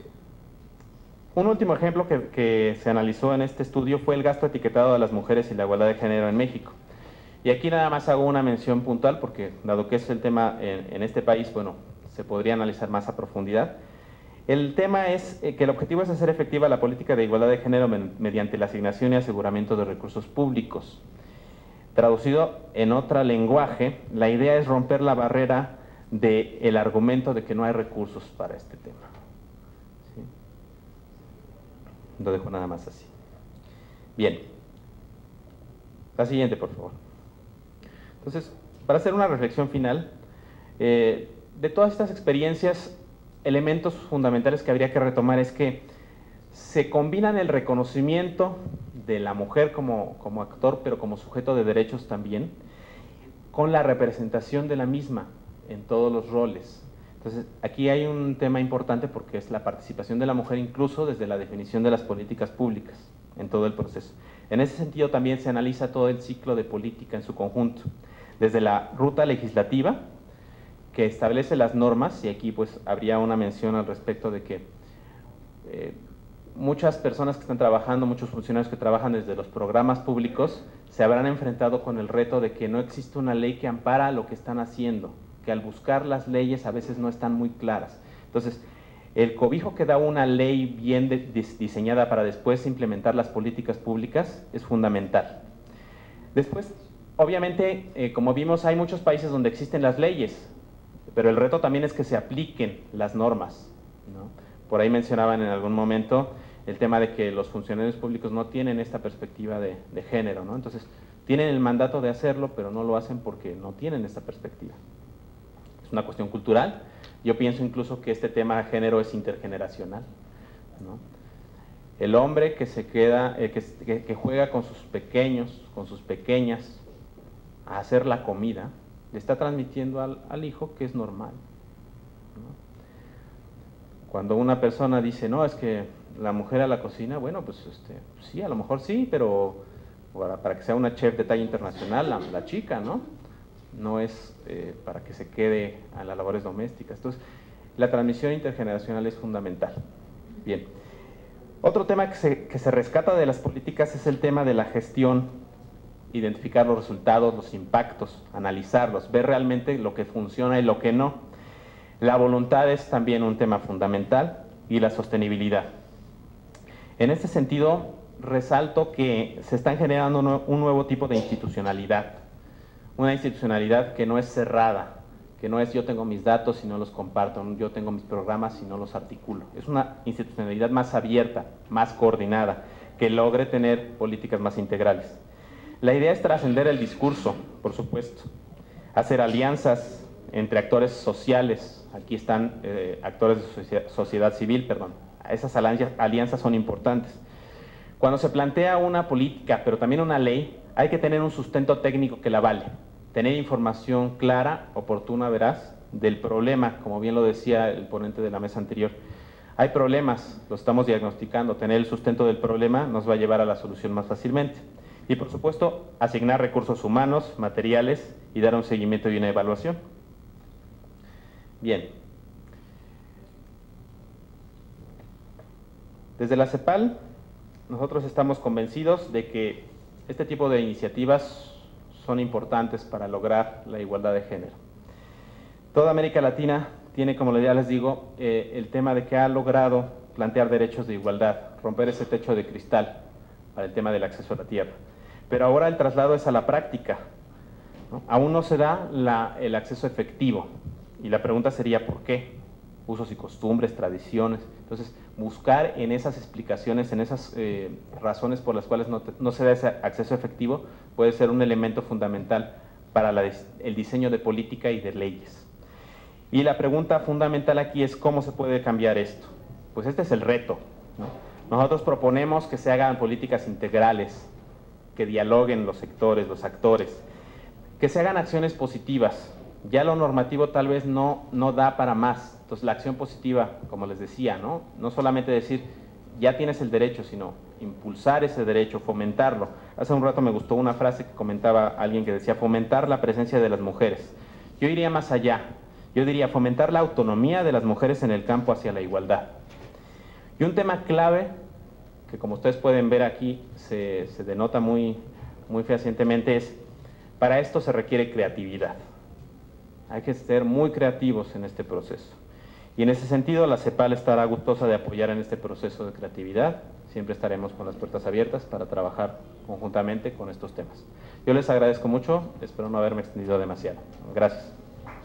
Un último ejemplo que, que se analizó en este estudio fue el gasto etiquetado de las mujeres y la igualdad de género en México. Y aquí nada más hago una mención puntual porque, dado que es el tema en, en este país, bueno, se podría analizar más a profundidad. El tema es eh, que el objetivo es hacer efectiva la política de igualdad de género mediante la asignación y aseguramiento de recursos públicos. Traducido en otro lenguaje, la idea es romper la barrera del argumento de que no hay recursos para este tema. ¿Sí? Lo dejo nada más así. Bien. La siguiente, por favor. Entonces, para hacer una reflexión final, eh, de todas estas experiencias, elementos fundamentales que habría que retomar es que se combinan el reconocimiento de la mujer como, como actor, pero como sujeto de derechos también, con la representación de la misma en todos los roles. Entonces, aquí hay un tema importante porque es la participación de la mujer incluso desde la definición de las políticas públicas en todo el proceso. En ese sentido también se analiza todo el ciclo de política en su conjunto, desde la ruta legislativa, que establece las normas, y aquí pues habría una mención al respecto de que eh, muchas personas que están trabajando, muchos funcionarios que trabajan desde los programas públicos, se habrán enfrentado con el reto de que no existe una ley que ampara lo que están haciendo, que al buscar las leyes a veces no están muy claras. Entonces, el cobijo que da una ley bien de, dis, diseñada para después implementar las políticas públicas es fundamental. Después, obviamente, eh, como vimos, hay muchos países donde existen las leyes, pero el reto también es que se apliquen las normas, ¿no? Por ahí mencionaban en algún momento el tema de que los funcionarios públicos no tienen esta perspectiva de, de género, ¿no? Entonces, tienen el mandato de hacerlo, pero no lo hacen porque no tienen esta perspectiva. Es una cuestión cultural. Yo pienso incluso que este tema de género es intergeneracional, ¿no? El hombre que se queda, eh, que, que juega con sus pequeños, con sus pequeñas, a hacer la comida, le está transmitiendo al, al hijo que es normal, ¿no? Cuando una persona dice, no, es que la mujer a la cocina, bueno, pues este, sí, a lo mejor sí, pero para, para que sea una chef de talla internacional, la, la chica, ¿no? no es eh, para que se quede a las labores domésticas. Entonces, la transmisión intergeneracional es fundamental. Bien. Otro tema que se, que se rescata de las políticas es el tema de la gestión, identificar los resultados, los impactos, analizarlos, ver realmente lo que funciona y lo que no. La voluntad es también un tema fundamental y la sostenibilidad. En este sentido, resalto que se está generando un nuevo tipo de institucionalidad, una institucionalidad que no es cerrada, que no es yo tengo mis datos y no los comparto, yo tengo mis programas y no los articulo. Es una institucionalidad más abierta, más coordinada, que logre tener políticas más integrales. La idea es trascender el discurso, por supuesto, hacer alianzas entre actores sociales, aquí están eh, actores de sociedad, sociedad civil, perdón, esas alianzas son importantes. Cuando se plantea una política, pero también una ley, hay que tener un sustento técnico que la avale, tener información clara, oportuna, veraz, del problema, como bien lo decía el ponente de la mesa anterior. Hay problemas, lo estamos diagnosticando, tener el sustento del problema nos va a llevar a la solución más fácilmente. Y por supuesto, asignar recursos humanos, materiales y dar un seguimiento y una evaluación. Bien. Desde la CEPAL, nosotros estamos convencidos de que este tipo de iniciativas son importantes para lograr la igualdad de género. Toda América Latina tiene, como ya les digo, eh, el tema de que ha logrado plantear derechos de igualdad, romper ese techo de cristal para el tema del acceso a la tierra. Pero ahora el traslado es a la práctica, ¿no? Aún no se da la, el acceso efectivo, y la pregunta sería ¿por qué? Usos y costumbres, tradiciones. Entonces, buscar en esas explicaciones, en esas eh, razones por las cuales no, te, no se da ese acceso efectivo, puede ser un elemento fundamental para la, el diseño de política y de leyes. Y la pregunta fundamental aquí es ¿cómo se puede cambiar esto? Pues este es el reto, ¿no? Nosotros proponemos que se hagan políticas integrales, que dialoguen los sectores, los actores, que se hagan acciones positivas. Ya lo normativo tal vez no, no da para más. Entonces la acción positiva, como les decía, ¿no? No solamente decir ya tienes el derecho, sino impulsar ese derecho, fomentarlo. Hace un rato me gustó una frase que comentaba alguien que decía fomentar la presencia de las mujeres. Yo iría más allá. Yo diría fomentar la autonomía de las mujeres en el campo hacia la igualdad. Y un tema clave, que como ustedes pueden ver aquí se, se denota muy, muy fehacientemente, es para esto se requiere creatividad. Hay que ser muy creativos en este proceso. Y en ese sentido la CEPAL estará gustosa de apoyar en este proceso de creatividad. Siempre estaremos con las puertas abiertas para trabajar conjuntamente con estos temas. Yo les agradezco mucho, espero no haberme extendido demasiado. Gracias.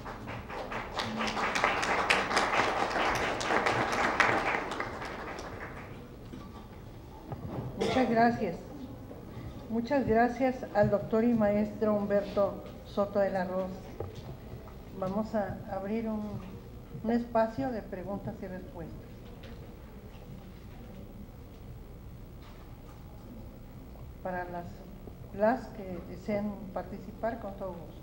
Muchas gracias. Muchas gracias al doctor y maestro Humberto Soto de la Rosa. Vamos a abrir un, un espacio de preguntas y respuestas. Para las, las que deseen participar, con todo gusto.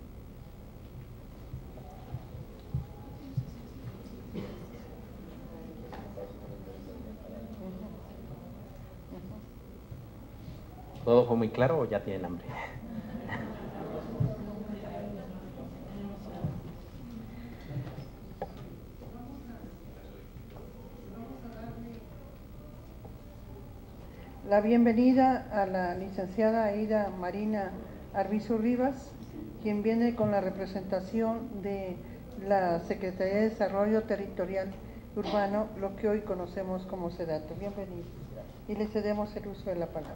¿Todo fue muy claro o ya tienen hambre? La bienvenida a la licenciada Aida Marina Arbizu Rivas, quien viene con la representación de la Secretaría de Desarrollo Territorial Urbano, lo que hoy conocemos como SEDATU. Bienvenida. Y le cedemos el uso de la palabra.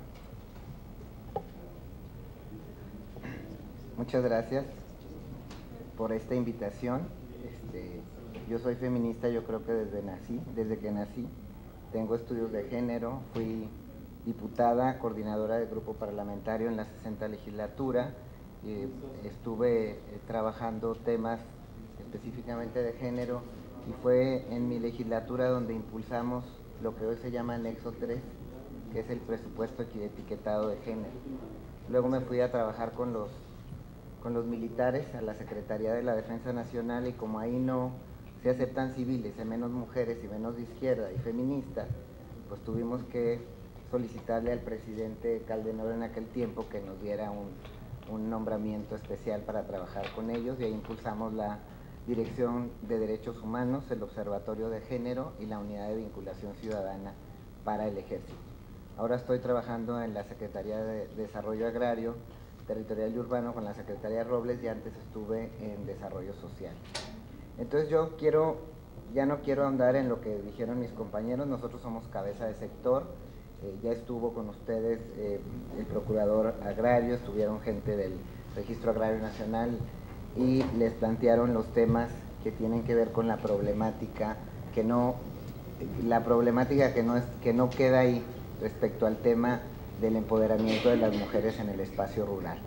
Muchas gracias por esta invitación. Este, yo soy feminista, yo creo que desde nací, desde que nací. Tengo estudios de género, fui diputada, coordinadora del grupo parlamentario en la sesenta legislatura. Eh, estuve eh, trabajando temas específicamente de género y fue en mi legislatura donde impulsamos lo que hoy se llama Nexo tres, que es el presupuesto etiquetado de género. Luego me fui a trabajar con los con los militares a la Secretaría de la Defensa Nacional, y como ahí no se aceptan civiles, y menos mujeres y menos de izquierda y feministas, pues tuvimos que solicitarle al presidente Calderón en aquel tiempo que nos diera un, un nombramiento especial para trabajar con ellos, y ahí impulsamos la Dirección de Derechos Humanos, el Observatorio de Género y la Unidad de Vinculación Ciudadana para el Ejército. Ahora estoy trabajando en la Secretaría de Desarrollo Agrario, Territorial y Urbano con la Secretaría Robles, y antes estuve en Desarrollo Social. Entonces yo quiero, ya no quiero ahondar en lo que dijeron mis compañeros, nosotros somos cabeza de sector, eh, ya estuvo con ustedes eh, el Procurador Agrario, estuvieron gente del Registro Agrario Nacional y les plantearon los temas que tienen que ver con la problemática que no, la problemática que no, es, que no queda ahí respecto al tema del empoderamiento de las mujeres en el espacio rural.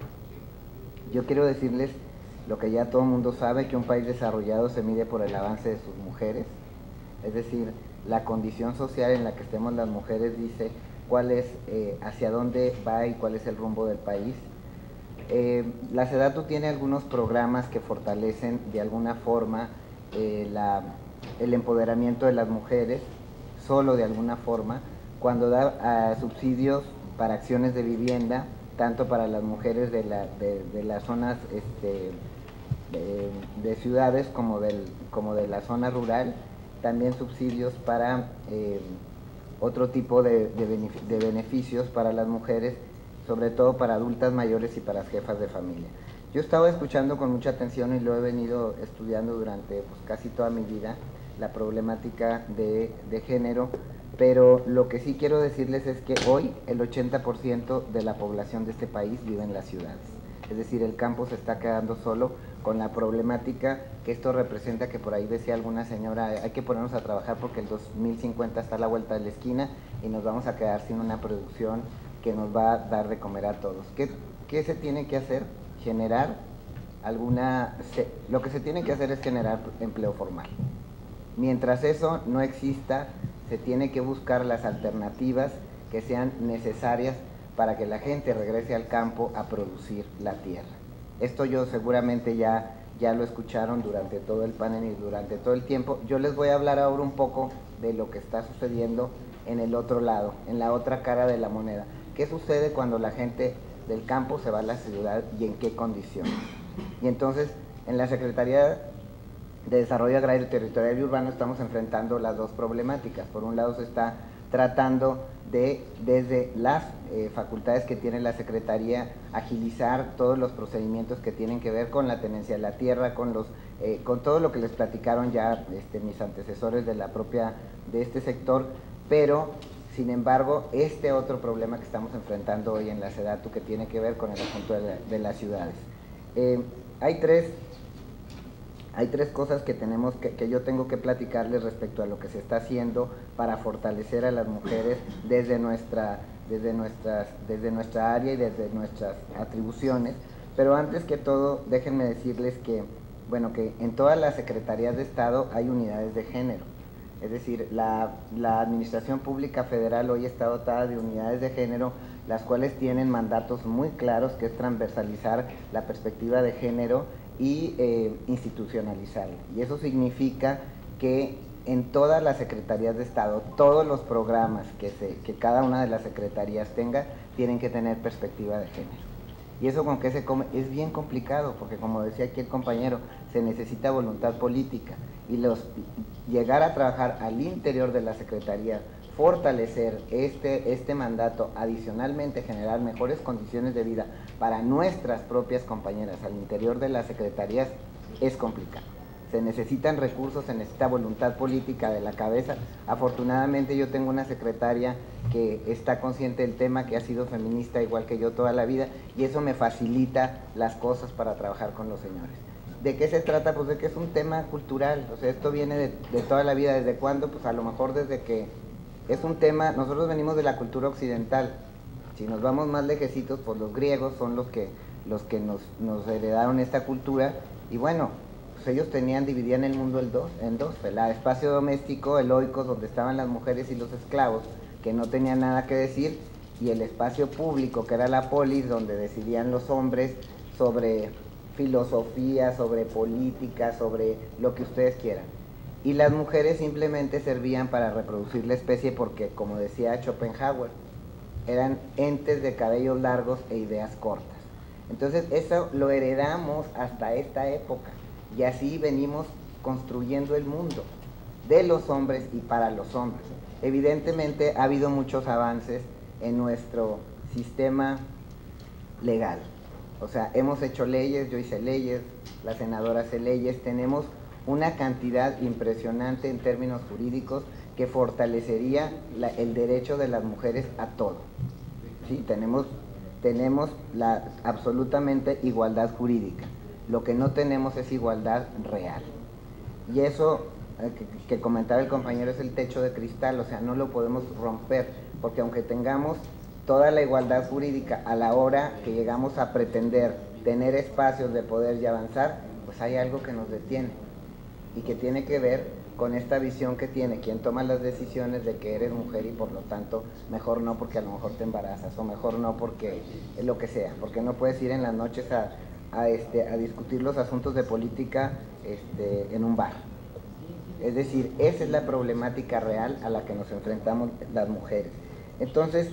Yo quiero decirles lo que ya todo el mundo sabe, que un país desarrollado se mide por el avance de sus mujeres, es decir, la condición social en la que estemos las mujeres dice cuál es, eh, hacia dónde va y cuál es el rumbo del país. Eh, la SEDATU tiene algunos programas que fortalecen de alguna forma eh, la, el empoderamiento de las mujeres, solo de alguna forma, cuando da uh, subsidios para acciones de vivienda, tanto para las mujeres de, la, de, de las zonas este, de, de ciudades como, del, como de la zona rural, también subsidios para eh, otro tipo de, de, de beneficios para las mujeres, sobre todo para adultas mayores y para las jefas de familia. Yo estaba escuchando con mucha atención y lo he venido estudiando durante pues, casi toda mi vida, la problemática de, de género, pero lo que sí quiero decirles es que hoy el ochenta por ciento de la población de este país vive en las ciudades. Es decir, el campo se está quedando solo con la problemática que esto representa, que por ahí decía alguna señora, hay que ponernos a trabajar porque el dos mil cincuenta está a la vuelta de la esquina y nos vamos a quedar sin una producción que nos va a dar de comer a todos. ¿Qué, qué se tiene que hacer? Generar alguna... Se, lo que se tiene que hacer es generar empleo formal. Mientras eso no exista, se tiene que buscar las alternativas que sean necesarias para que la gente regrese al campo a producir la tierra. Esto yo seguramente ya, ya lo escucharon durante todo el panel y durante todo el tiempo. Yo les voy a hablar ahora un poco de lo que está sucediendo en el otro lado, en la otra cara de la moneda. ¿Qué sucede cuando la gente del campo se va a la ciudad y en qué condiciones? Y entonces, en la Secretaría de Desarrollo Agrario, Territorial y Urbano estamos enfrentando las dos problemáticas. Por un lado se está tratando de, desde las eh, facultades que tiene la Secretaría, agilizar todos los procedimientos que tienen que ver con la tenencia de la tierra, con, los, eh, con todo lo que les platicaron ya este, mis antecesores de la propia, de este sector, pero sin embargo, este otro problema que estamos enfrentando hoy en la SEDATU que tiene que ver con el asunto de, la, de las ciudades. Eh, hay tres Hay tres cosas que, tenemos que, que yo tengo que platicarles respecto a lo que se está haciendo para fortalecer a las mujeres desde nuestra, desde nuestras, desde nuestra área y desde nuestras atribuciones. Pero antes que todo, déjenme decirles que, bueno, que en todas las secretarías de Estado hay unidades de género. Es decir, la, la Administración Pública Federal hoy está dotada de unidades de género, las cuales tienen mandatos muy claros, que es transversalizar la perspectiva de género y eh, institucionalizarla. Y eso significa que en todas las secretarías de Estado, todos los programas que, se, que cada una de las secretarías tenga, tienen que tener perspectiva de género. Y eso con qué se come, es bien complicado, porque como decía aquí el compañero, se necesita voluntad política, y los, llegar a trabajar al interior de la Secretaría, fortalecer este, este mandato, adicionalmente generar mejores condiciones de vida para nuestras propias compañeras al interior de las secretarías, es complicado. Se necesitan recursos, se necesita voluntad política de la cabeza. Afortunadamente yo tengo una secretaria que está consciente del tema, que ha sido feminista igual que yo toda la vida, y eso me facilita las cosas para trabajar con los señores. ¿De qué se trata? Pues de que es un tema cultural, o sea, esto viene de, de toda la vida. ¿Desde cuándo? Pues a lo mejor desde que es un tema, nosotros venimos de la cultura occidental. Si nos vamos más lejecitos, pues los griegos son los que, los que nos, nos heredaron esta cultura, y bueno, pues ellos tenían, dividían el mundo en dos, en dos, el espacio doméstico, el oikos, donde estaban las mujeres y los esclavos, que no tenían nada que decir, y el espacio público, que era la polis, donde decidían los hombres sobre filosofía, sobre política, sobre lo que ustedes quieran. Y las mujeres simplemente servían para reproducir la especie porque, como decía Schopenhauer, eran entes de cabellos largos e ideas cortas. Entonces eso lo heredamos hasta esta época y así venimos construyendo el mundo de los hombres y para los hombres. Evidentemente ha habido muchos avances en nuestro sistema legal. O sea, hemos hecho leyes, yo hice leyes, la senadora hace leyes, tenemos una cantidad impresionante en términos jurídicos que fortalecería la, el derecho de las mujeres a todo. ¿Sí? Tenemos, tenemos la absolutamente igualdad jurídica. Lo que no tenemos es igualdad real. Y eso eh, que, que comentaba el compañero es el techo de cristal, o sea, no lo podemos romper, porque aunque tengamos toda la igualdad jurídica, a la hora que llegamos a pretender tener espacios de poder y avanzar, pues hay algo que nos detiene y que tiene que ver con esta visión que tiene quien toma las decisiones de que eres mujer y por lo tanto mejor no porque a lo mejor te embarazas, o mejor no porque es lo que sea, porque no puedes ir en las noches a, a, este, a discutir los asuntos de política este, en un bar. Es decir, esa es la problemática real a la que nos enfrentamos las mujeres. Entonces,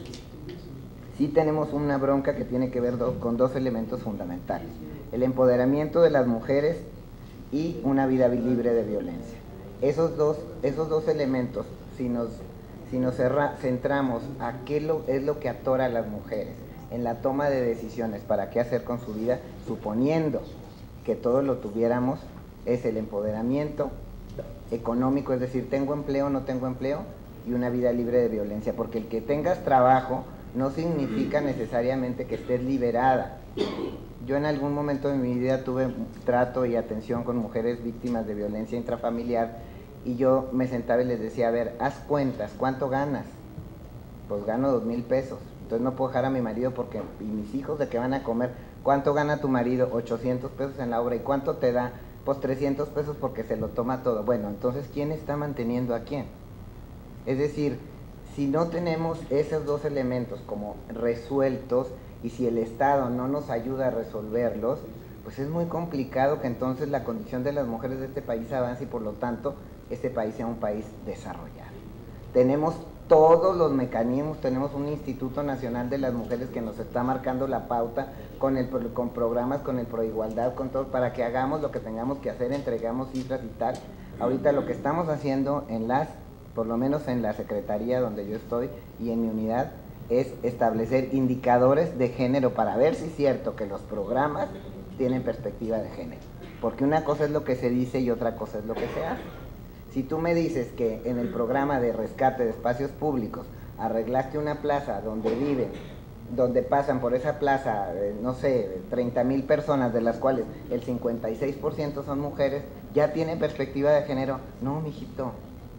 sí tenemos una bronca que tiene que ver do, con dos elementos fundamentales: el empoderamiento de las mujeres y una vida libre de violencia. Esos dos, esos dos elementos, si nos, si nos cerra, centramos a qué lo, es lo que atora a las mujeres en la toma de decisiones para qué hacer con su vida, suponiendo que todos lo tuviéramos, es el empoderamiento económico, es decir, tengo empleo, no tengo empleo, y una vida libre de violencia, porque el que tengas trabajo no significa necesariamente que estés liberada. Yo en algún momento de mi vida tuve trato y atención con mujeres víctimas de violencia intrafamiliar y yo me sentaba y les decía, a ver, haz cuentas, ¿cuánto ganas? Pues gano dos mil pesos, entonces no puedo dejar a mi marido porque, y mis hijos de qué van a comer. ¿Cuánto gana tu marido? ochocientos pesos en la obra. ¿Y cuánto te da? Pues trescientos pesos porque se lo toma todo. Bueno, entonces, ¿quién está manteniendo a quién? Es decir, si no tenemos esos dos elementos como resueltos y si el Estado no nos ayuda a resolverlos, pues es muy complicado que entonces la condición de las mujeres de este país avance y por lo tanto este país sea un país desarrollado. Tenemos todos los mecanismos, tenemos un Instituto Nacional de las Mujeres que nos está marcando la pauta con, el, con programas, con el Proigualdad, con todo, para que hagamos lo que tengamos que hacer, entregamos cifras y tal. Ahorita lo que estamos haciendo en las, por lo menos en la Secretaría donde yo estoy y en mi unidad, es establecer indicadores de género para ver si es cierto que los programas tienen perspectiva de género. Porque una cosa es lo que se dice y otra cosa es lo que se hace. Si tú me dices que en el programa de rescate de espacios públicos arreglaste una plaza donde viven, donde pasan por esa plaza, eh, no sé, treinta mil personas, de las cuales el cincuenta y seis por ciento son mujeres, ¿ya tiene perspectiva de género? No, mijito.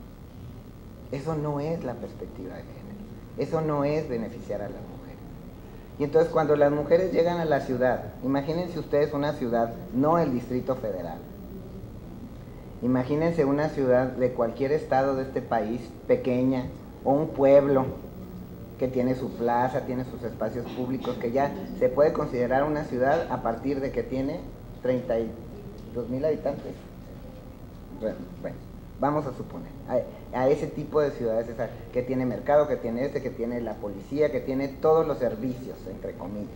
Eso no es la perspectiva de género. Eso no es beneficiar a las mujeres. Y entonces cuando las mujeres llegan a la ciudad, imagínense ustedes una ciudad, no el Distrito Federal, imagínense una ciudad de cualquier estado de este país, pequeña, o un pueblo que tiene su plaza, tiene sus espacios públicos, que ya se puede considerar una ciudad a partir de que tiene treinta y dos mil habitantes. Bueno, bueno, vamos a suponer, a, a ese tipo de ciudades, esa, que tiene mercado, que tiene este, que tiene la policía, que tiene todos los servicios, entre comillas.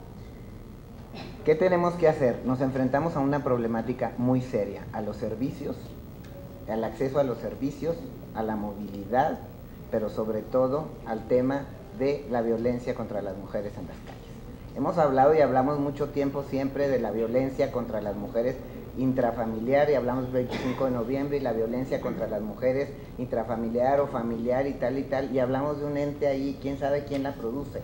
¿Qué tenemos que hacer? Nos enfrentamos a una problemática muy seria, a los servicios, al acceso a los servicios, a la movilidad, pero sobre todo al tema de la violencia contra las mujeres en las calles. Hemos hablado y hablamos mucho tiempo siempre de la violencia contra las mujeres intrafamiliar y hablamos el veinticinco de noviembre y la violencia contra las mujeres intrafamiliar o familiar y tal y tal, y hablamos de un ente ahí, quién sabe quién la produce.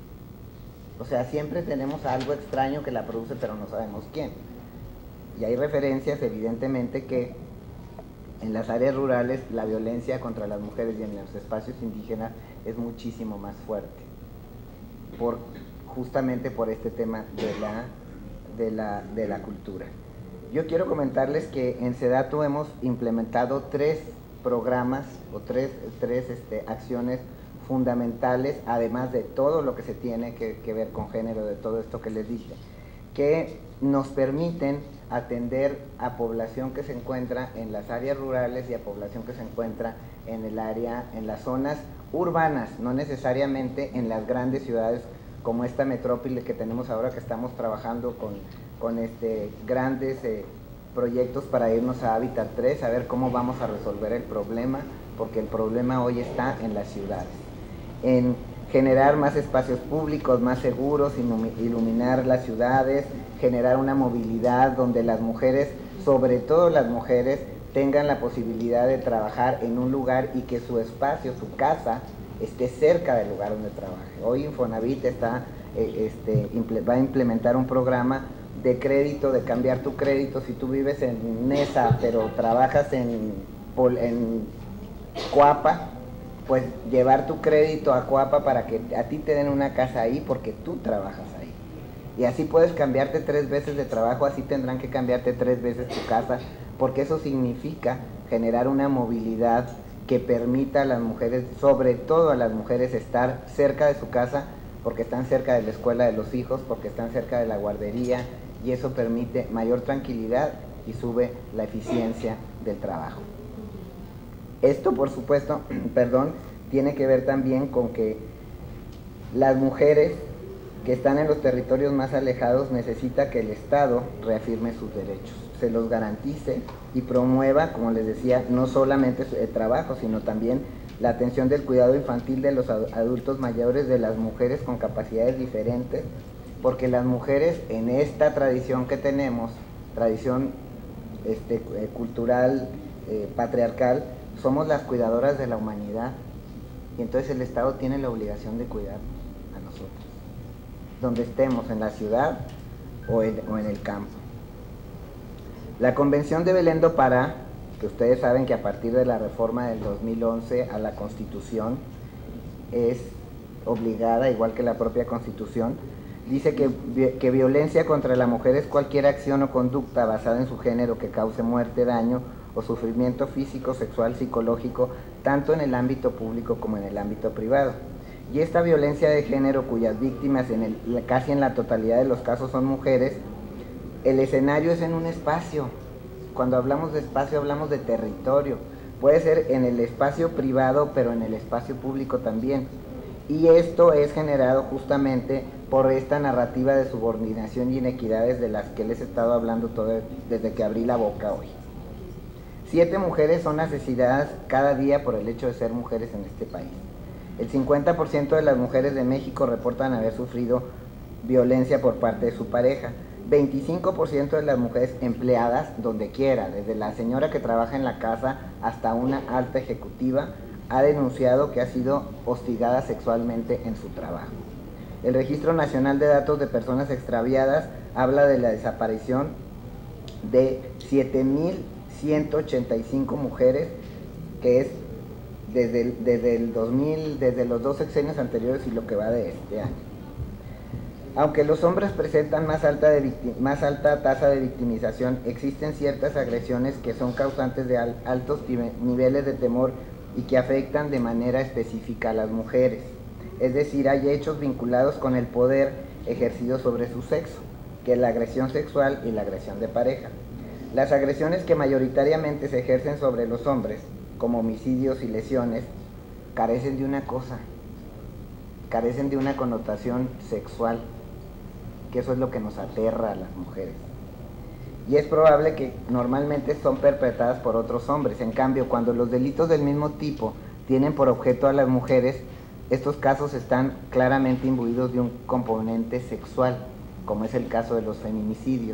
O sea, siempre tenemos algo extraño que la produce, pero no sabemos quién. Y hay referencias, evidentemente, que en las áreas rurales la violencia contra las mujeres y en los espacios indígenas es muchísimo más fuerte, por, justamente por este tema de la, de la, de la cultura. Yo quiero comentarles que en SEDATU hemos implementado tres programas o tres, tres este, acciones fundamentales, además de todo lo que se tiene que, que ver con género, de todo esto que les dije, que nos permiten atender a población que se encuentra en las áreas rurales y a población que se encuentra en el área, en las zonas urbanas, no necesariamente en las grandes ciudades como esta metrópoli que tenemos ahora, que estamos trabajando con, con este, grandes eh, proyectos para irnos a Hábitat tres, a ver cómo vamos a resolver el problema, porque el problema hoy está en las ciudades, en generar más espacios públicos, más seguros, iluminar las ciudades, generar una movilidad donde las mujeres, sobre todo las mujeres, tengan la posibilidad de trabajar en un lugar y que su espacio, su casa, esté cerca del lugar donde trabaje. Hoy Infonavit está, eh, este, va a implementar un programa de crédito, de cambiar tu crédito. Si tú vives en Nesa, pero trabajas en, en Coapa, pues llevar tu crédito a Coapa para que a ti te den una casa ahí porque tú trabajas ahí. Y así puedes cambiarte tres veces de trabajo, así tendrán que cambiarte tres veces tu casa, porque eso significa generar una movilidad que permita a las mujeres, sobre todo a las mujeres, estar cerca de su casa, porque están cerca de la escuela de los hijos, porque están cerca de la guardería, y eso permite mayor tranquilidad y sube la eficiencia del trabajo. Esto, por supuesto, perdón, tiene que ver también con que las mujeres que están en los territorios más alejados necesita que el Estado reafirme sus derechos, se los garantice y promueva, como les decía, no solamente el trabajo, sino también la atención del cuidado infantil de los adultos mayores, de las mujeres con capacidades diferentes, porque las mujeres en esta tradición que tenemos, tradición este, eh, cultural, eh, patriarcal, somos las cuidadoras de la humanidad, y entonces el Estado tiene la obligación de cuidar a nosotros, donde estemos, en la ciudad o en, o en el campo. La Convención de Belén do Pará, que ustedes saben que a partir de la reforma del dos mil once a la Constitución es obligada, igual que la propia Constitución, dice que, que violencia contra la mujer es cualquier acción o conducta basada en su género que cause muerte, daño o sufrimiento físico, sexual, psicológico, tanto en el ámbito público como en el ámbito privado. Y esta violencia de género, cuyas víctimas en el, casi en la totalidad de los casos son mujeres, el escenario es en un espacio. Cuando hablamos de espacio hablamos de territorio. Puede ser en el espacio privado, pero en el espacio público también. Y esto es generado justamente por esta narrativa de subordinación y inequidades de las que les he estado hablando todo, desde que abrí la boca hoy. Siete mujeres son asesinadas cada día por el hecho de ser mujeres en este país. El cincuenta por ciento de las mujeres de México reportan haber sufrido violencia por parte de su pareja. veinticinco por ciento de las mujeres empleadas, donde quiera, desde la señora que trabaja en la casa hasta una alta ejecutiva, ha denunciado que ha sido hostigada sexualmente en su trabajo. El Registro Nacional de Datos de Personas Extraviadas habla de la desaparición de siete mil ciento ochenta y cinco mujeres, que es desde el, desde el dos mil, desde los dos sexenios anteriores y lo que va de este año. Aunque los hombres presentan más alta, de más alta tasa de victimización, existen ciertas agresiones que son causantes de al altos niveles de temor y que afectan de manera específica a las mujeres. Es decir, hay hechos vinculados con el poder ejercido sobre su sexo, que es la agresión sexual y la agresión de pareja. Las agresiones que mayoritariamente se ejercen sobre los hombres, como homicidios y lesiones, carecen de una cosa, carecen de una connotación sexual, que eso es lo que nos aterra a las mujeres. Y es probable que normalmente son perpetradas por otros hombres. En cambio, cuando los delitos del mismo tipo tienen por objeto a las mujeres, estos casos están claramente imbuidos de un componente sexual, como es el caso de los feminicidios.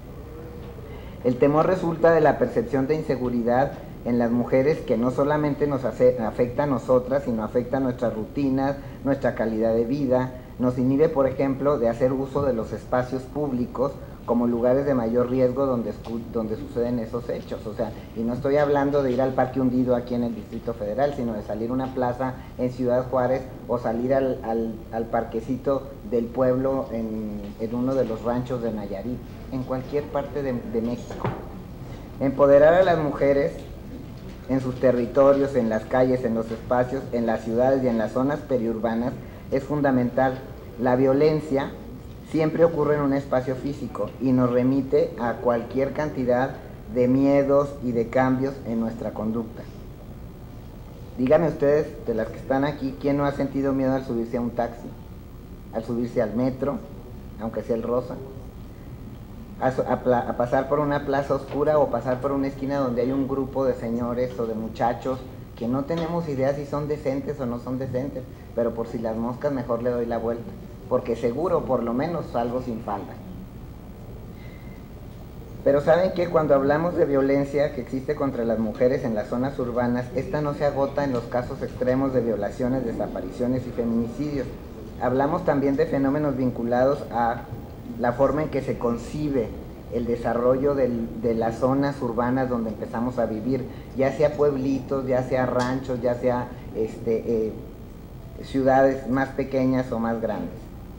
El temor resulta de la percepción de inseguridad en las mujeres, que no solamente nos afecta a nosotras, sino afecta a nuestras rutinas, nuestra calidad de vida. Nos inhibe, por ejemplo, de hacer uso de los espacios públicos como lugares de mayor riesgo donde, donde suceden esos hechos. O sea, y no estoy hablando de ir al Parque Hundido aquí en el Distrito Federal, sino de salir a una plaza en Ciudad Juárez o salir al, al, al parquecito del pueblo en, en uno de los ranchos de Nayarit, en cualquier parte de, de México. Empoderar a las mujeres en sus territorios, en las calles, en los espacios, en las ciudades y en las zonas periurbanas es fundamental. La violencia siempre ocurre en un espacio físico y nos remite a cualquier cantidad de miedos y de cambios en nuestra conducta. Díganme ustedes, de las que están aquí, ¿quién no ha sentido miedo al subirse a un taxi? al subirse al metro, aunque sea el rosa, a, a, a pasar por una plaza oscura o pasar por una esquina donde hay un grupo de señores o de muchachos que no tenemos idea si son decentes o no son decentes, pero por si las moscas mejor le doy la vuelta, porque seguro por lo menos salgo sin falda. Pero saben que cuando hablamos de violencia que existe contra las mujeres en las zonas urbanas, esta no se agota en los casos extremos de violaciones, desapariciones y feminicidios. Hablamos también de fenómenos vinculados a la forma en que se concibe el desarrollo del, de las zonas urbanas donde empezamos a vivir, ya sea pueblitos, ya sea ranchos, ya sea este, eh, ciudades más pequeñas o más grandes.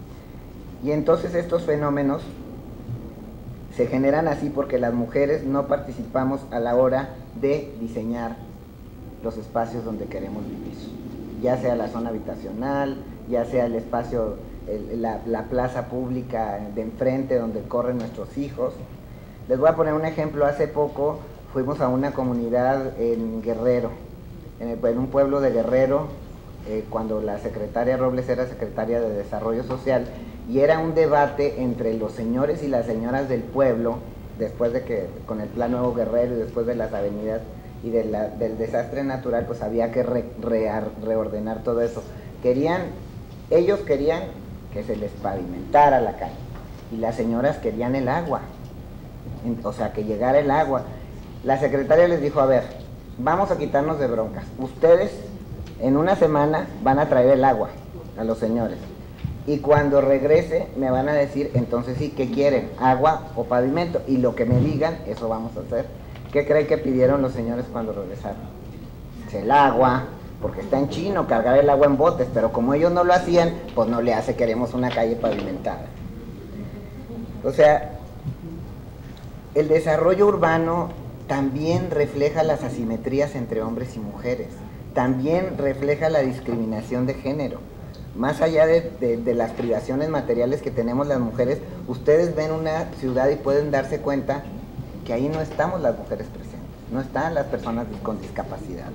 Y entonces estos fenómenos se generan así porque las mujeres no participamos a la hora de diseñar los espacios donde queremos vivir, ya sea la zona habitacional, ya sea el espacio, el, la, la plaza pública de enfrente donde corren nuestros hijos. Les voy a poner un ejemplo. Hace poco fuimos a una comunidad en Guerrero, en, el, en un pueblo de Guerrero, eh, cuando la secretaria Robles era secretaria de Desarrollo Social, y era un debate entre los señores y las señoras del pueblo, después de que, con el Plan Nuevo Guerrero y después de las avenidas y de la, del desastre natural, pues había que re, re, reordenar todo eso. Querían, ellos querían que se les pavimentara la calle, y las señoras querían el agua, o sea, que llegara el agua. La secretaria les dijo, a ver, vamos a quitarnos de broncas, ustedes en una semana van a traer el agua a los señores, y cuando regrese me van a decir, entonces sí, ¿qué quieren? ¿Agua o pavimento? Y lo que me digan, eso vamos a hacer. ¿Qué creen que pidieron los señores cuando regresaron? El agua, porque está en chino cargar el agua en botes, pero como ellos no lo hacían, pues no le hace, queremos una calle pavimentada. O sea, el desarrollo urbano también refleja las asimetrías entre hombres y mujeres, también refleja la discriminación de género. Más allá de, de, de las privaciones materiales que tenemos las mujeres, ustedes ven una ciudad y pueden darse cuenta que ahí no estamos las mujeres presentes, no están las personas con discapacidad.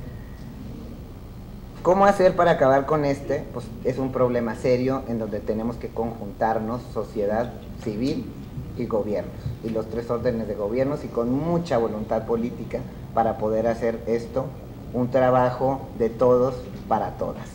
¿Cómo hacer para acabar con este? Pues es un problema serio en donde tenemos que conjuntarnos, sociedad civil y gobiernos, y los tres órdenes de gobiernos, y con mucha voluntad política para poder hacer esto un trabajo de todos para todas.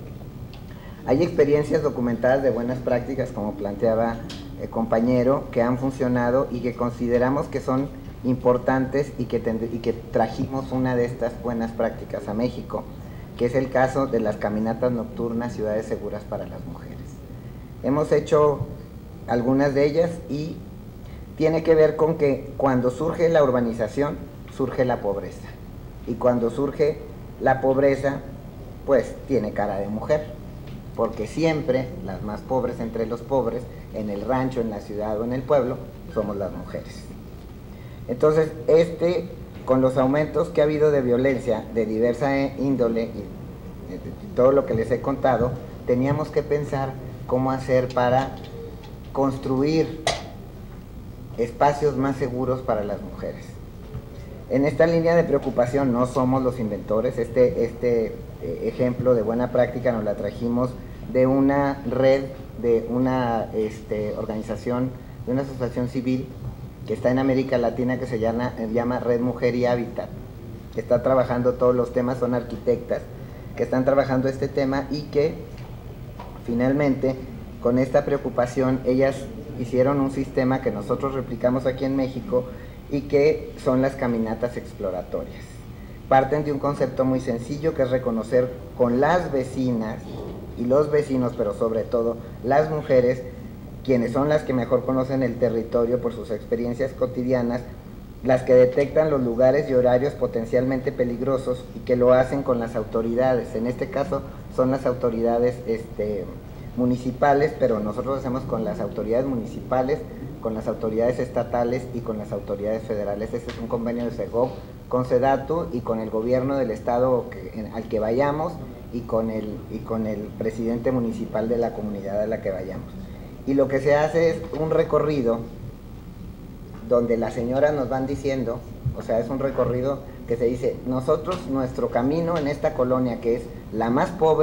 Hay experiencias documentadas de buenas prácticas, como planteaba el compañero, que han funcionado y que consideramos que son importantes y que, y que trajimos una de estas buenas prácticas a México, que es el caso de las caminatas nocturnas, ciudades seguras para las mujeres. Hemos hecho algunas de ellas y tiene que ver con que cuando surge la urbanización, surge la pobreza. Y cuando surge la pobreza, pues tiene cara de mujer, porque siempre las más pobres entre los pobres, en el rancho, en la ciudad o en el pueblo, somos las mujeres. Entonces, este, con los aumentos que ha habido de violencia de diversa índole y de todo lo que les he contado, teníamos que pensar cómo hacer para construir espacios más seguros para las mujeres. En esta línea de preocupación no somos los inventores. Este, este eh, ejemplo de buena práctica nos la trajimos de una red, de una este, organización, de una asociación civil que está en América Latina, que se llama, llama Red Mujer y Hábitat, que está trabajando todos los temas, son arquitectas que están trabajando este tema, y que finalmente con esta preocupación ellas hicieron un sistema que nosotros replicamos aquí en México, y que son las caminatas exploratorias. Parten de un concepto muy sencillo, que es reconocer con las vecinas y los vecinos, pero sobre todo las mujeres, quienes son las que mejor conocen el territorio por sus experiencias cotidianas, las que detectan los lugares y horarios potencialmente peligrosos y que lo hacen con las autoridades. En este caso son las autoridades este, municipales, pero nosotros hacemos con las autoridades municipales, con las autoridades estatales y con las autoridades federales. Este es un convenio de SEGOV con SEDATU y con el gobierno del estado que, en, al que vayamos, y con, el, y con el presidente municipal de la comunidad a la que vayamos. Y lo que se hace es un recorrido donde las señoras nos van diciendo, o sea, es un recorrido que se dice, nosotros, nuestro camino en esta colonia, que es la más pobre,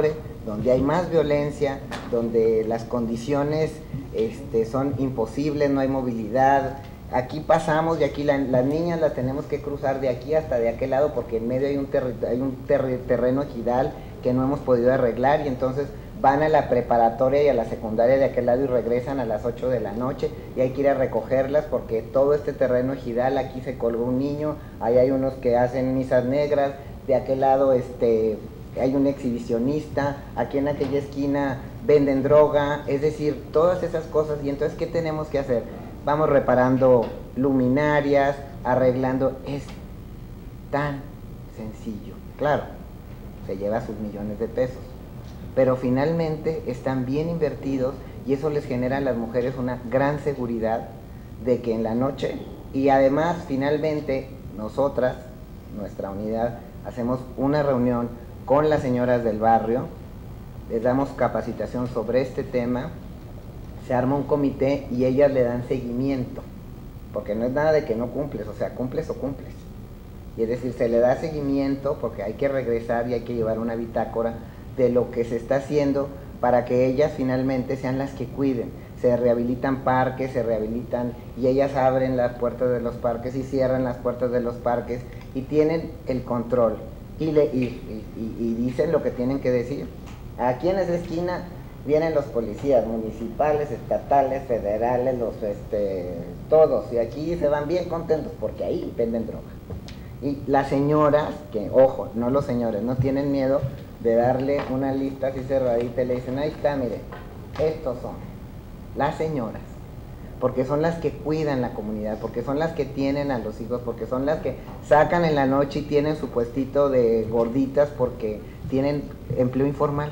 donde hay más violencia, donde las condiciones este, son imposibles, no hay movilidad. Aquí pasamos y aquí la, las niñas las tenemos que cruzar de aquí hasta de aquel lado porque en medio hay un, terri hay un terri terreno ejidal que no hemos podido arreglar y entonces van a la preparatoria y a la secundaria de aquel lado y regresan a las ocho de la noche y hay que ir a recogerlas porque todo este terreno ejidal, aquí se colgó un niño, ahí hay unos que hacen misas negras, de aquel lado este, hay un exhibicionista, aquí en aquella esquina venden droga, es decir, todas esas cosas. Y entonces, ¿qué tenemos que hacer? Vamos reparando luminarias, arreglando, es tan sencillo, claro, se lleva sus millones de pesos, pero finalmente están bien invertidos y eso les genera a las mujeres una gran seguridad de que en la noche, y además finalmente nosotras, nuestra unidad, hacemos una reunión con las señoras del barrio, les damos capacitación sobre este tema, se arma un comité y ellas le dan seguimiento, porque no es nada de que no cumples, o sea, cumples o cumples. Y es decir, se le da seguimiento porque hay que regresar y hay que llevar una bitácora de lo que se está haciendo para que ellas finalmente sean las que cuiden. Se rehabilitan parques, se rehabilitan y ellas abren las puertas de los parques y cierran las puertas de los parques y tienen el control y, le, y, y, y dicen lo que tienen que decir. Aquí en esa esquina vienen los policías municipales, estatales, federales, los este, todos, y aquí se van bien contentos porque ahí venden droga. Y las señoras, que ojo, no los señores, no tienen miedo de darle una lista así cerradita y le dicen, ahí está, mire, estos son las señoras, porque son las que cuidan la comunidad, porque son las que tienen a los hijos, porque son las que sacan en la noche y tienen su puestito de gorditas porque tienen empleo informal.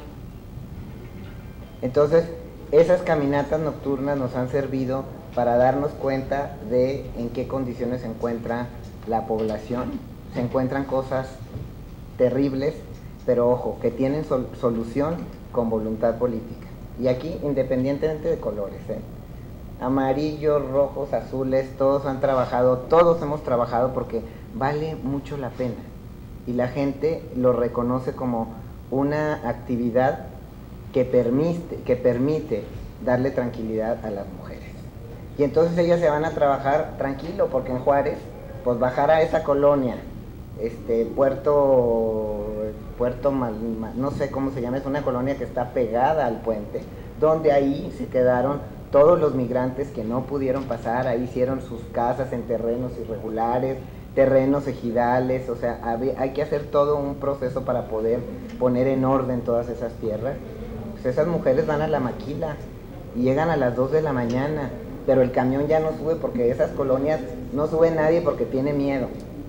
Entonces, esas caminatas nocturnas nos han servido para darnos cuenta de en qué condiciones se encuentra la población. Se encuentran cosas terribles, pero ojo, que tienen sol solución con voluntad política. Y aquí, independientemente de colores, ¿eh? Amarillos, rojos, azules, todos han trabajado, todos hemos trabajado porque vale mucho la pena. Y la gente lo reconoce como una actividad que permite, que permite darle tranquilidad a las mujeres. Y entonces ellas se van a trabajar tranquilo, porque en Juárez, pues bajar a esa colonia, este Puerto, Puerto Mal, no sé cómo se llama, es una colonia que está pegada al puente, donde ahí se quedaron todos los migrantes que no pudieron pasar, ahí hicieron sus casas en terrenos irregulares, terrenos ejidales, o sea, hay que hacer todo un proceso para poder poner en orden todas esas tierras. Pues esas mujeres van a la maquila y llegan a las dos de la mañana, pero el camión ya no sube porque esas colonias no sube nadie porque tiene miedo.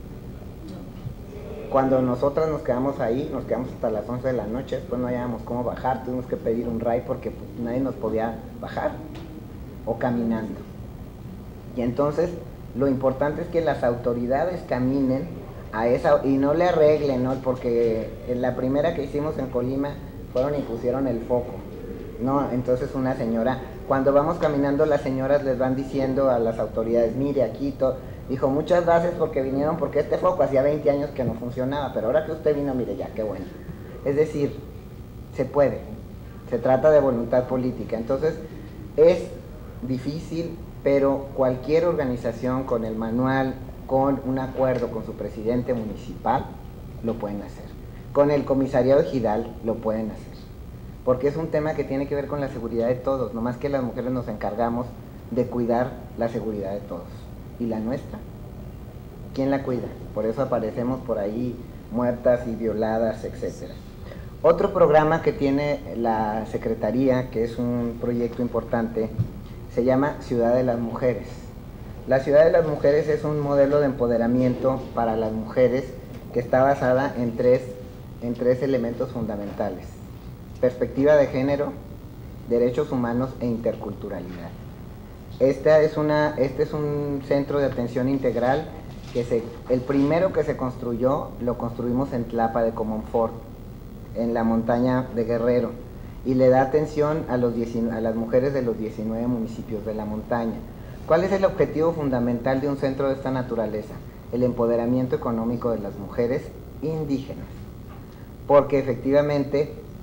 Cuando nosotras nos quedamos ahí, nos quedamos hasta las once de la noche, después no hallábamos cómo bajar, tuvimos que pedir un ride porque pues, nadie nos podía bajar, o caminando. Y entonces, lo importante es que las autoridades caminen a esa, y no le arreglen, ¿no? Porque en la primera que hicimos en Colima, fueron y pusieron el foco, ¿no? Entonces una señora, cuando vamos caminando, las señoras les van diciendo a las autoridades, mire, aquí todo, dijo, muchas gracias porque vinieron, porque este foco hacía veinte años que no funcionaba, pero ahora que usted vino, mire, ya, qué bueno. Es decir, se puede, se trata de voluntad política. Entonces, es difícil, pero cualquier organización con el manual, con un acuerdo con su presidente municipal, lo pueden hacer. Con el comisariado ejidal, lo pueden hacer. Porque es un tema que tiene que ver con la seguridad de todos, nomás que las mujeres nos encargamos de cuidar la seguridad de todos. ¿Y la nuestra? ¿Quién la cuida? Por eso aparecemos por ahí muertas y violadas, etcétera. Otro programa que tiene la Secretaría, que es un proyecto importante, se llama Ciudad de las Mujeres. La Ciudad de las Mujeres es un modelo de empoderamiento para las mujeres que está basada en tres, en tres elementos fundamentales: perspectiva de género, derechos humanos e interculturalidad. Esta es una, este es un centro de atención integral que se, el primero que se construyó, lo construimos en Tlapa de Comonfort, en la montaña de Guerrero, y le da atención a, los a las mujeres de los diecinueve municipios de la montaña. ¿Cuál es el objetivo fundamental de un centro de esta naturaleza? El empoderamiento económico de las mujeres indígenas, porque efectivamente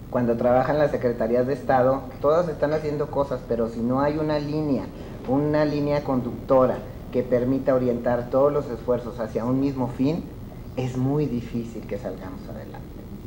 cuando trabajan las secretarías de Estado, todas están haciendo cosas, pero si no hay una línea, una línea conductora que permita orientar todos los esfuerzos hacia un mismo fin, es muy difícil que salgamos adelante.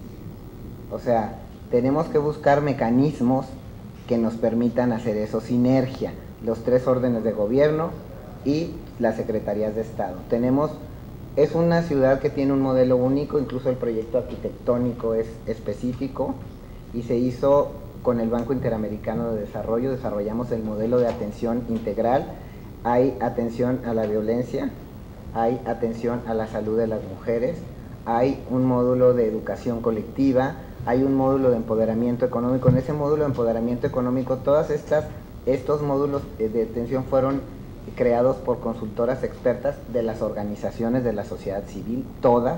O sea, tenemos que buscar mecanismos que nos permitan hacer eso, sinergia, los tres órdenes de gobierno y las secretarías de Estado. Tenemos, es una ciudad que tiene un modelo único, incluso el proyecto arquitectónico es específico y se hizo con el Banco Interamericano de Desarrollo, desarrollamos el modelo de atención integral, hay atención a la violencia, hay atención a la salud de las mujeres, hay un módulo de educación colectiva, hay un módulo de empoderamiento económico. En ese módulo de empoderamiento económico, todas estas, estos módulos de atención fueron creados por consultoras expertas de las organizaciones de la sociedad civil, todas,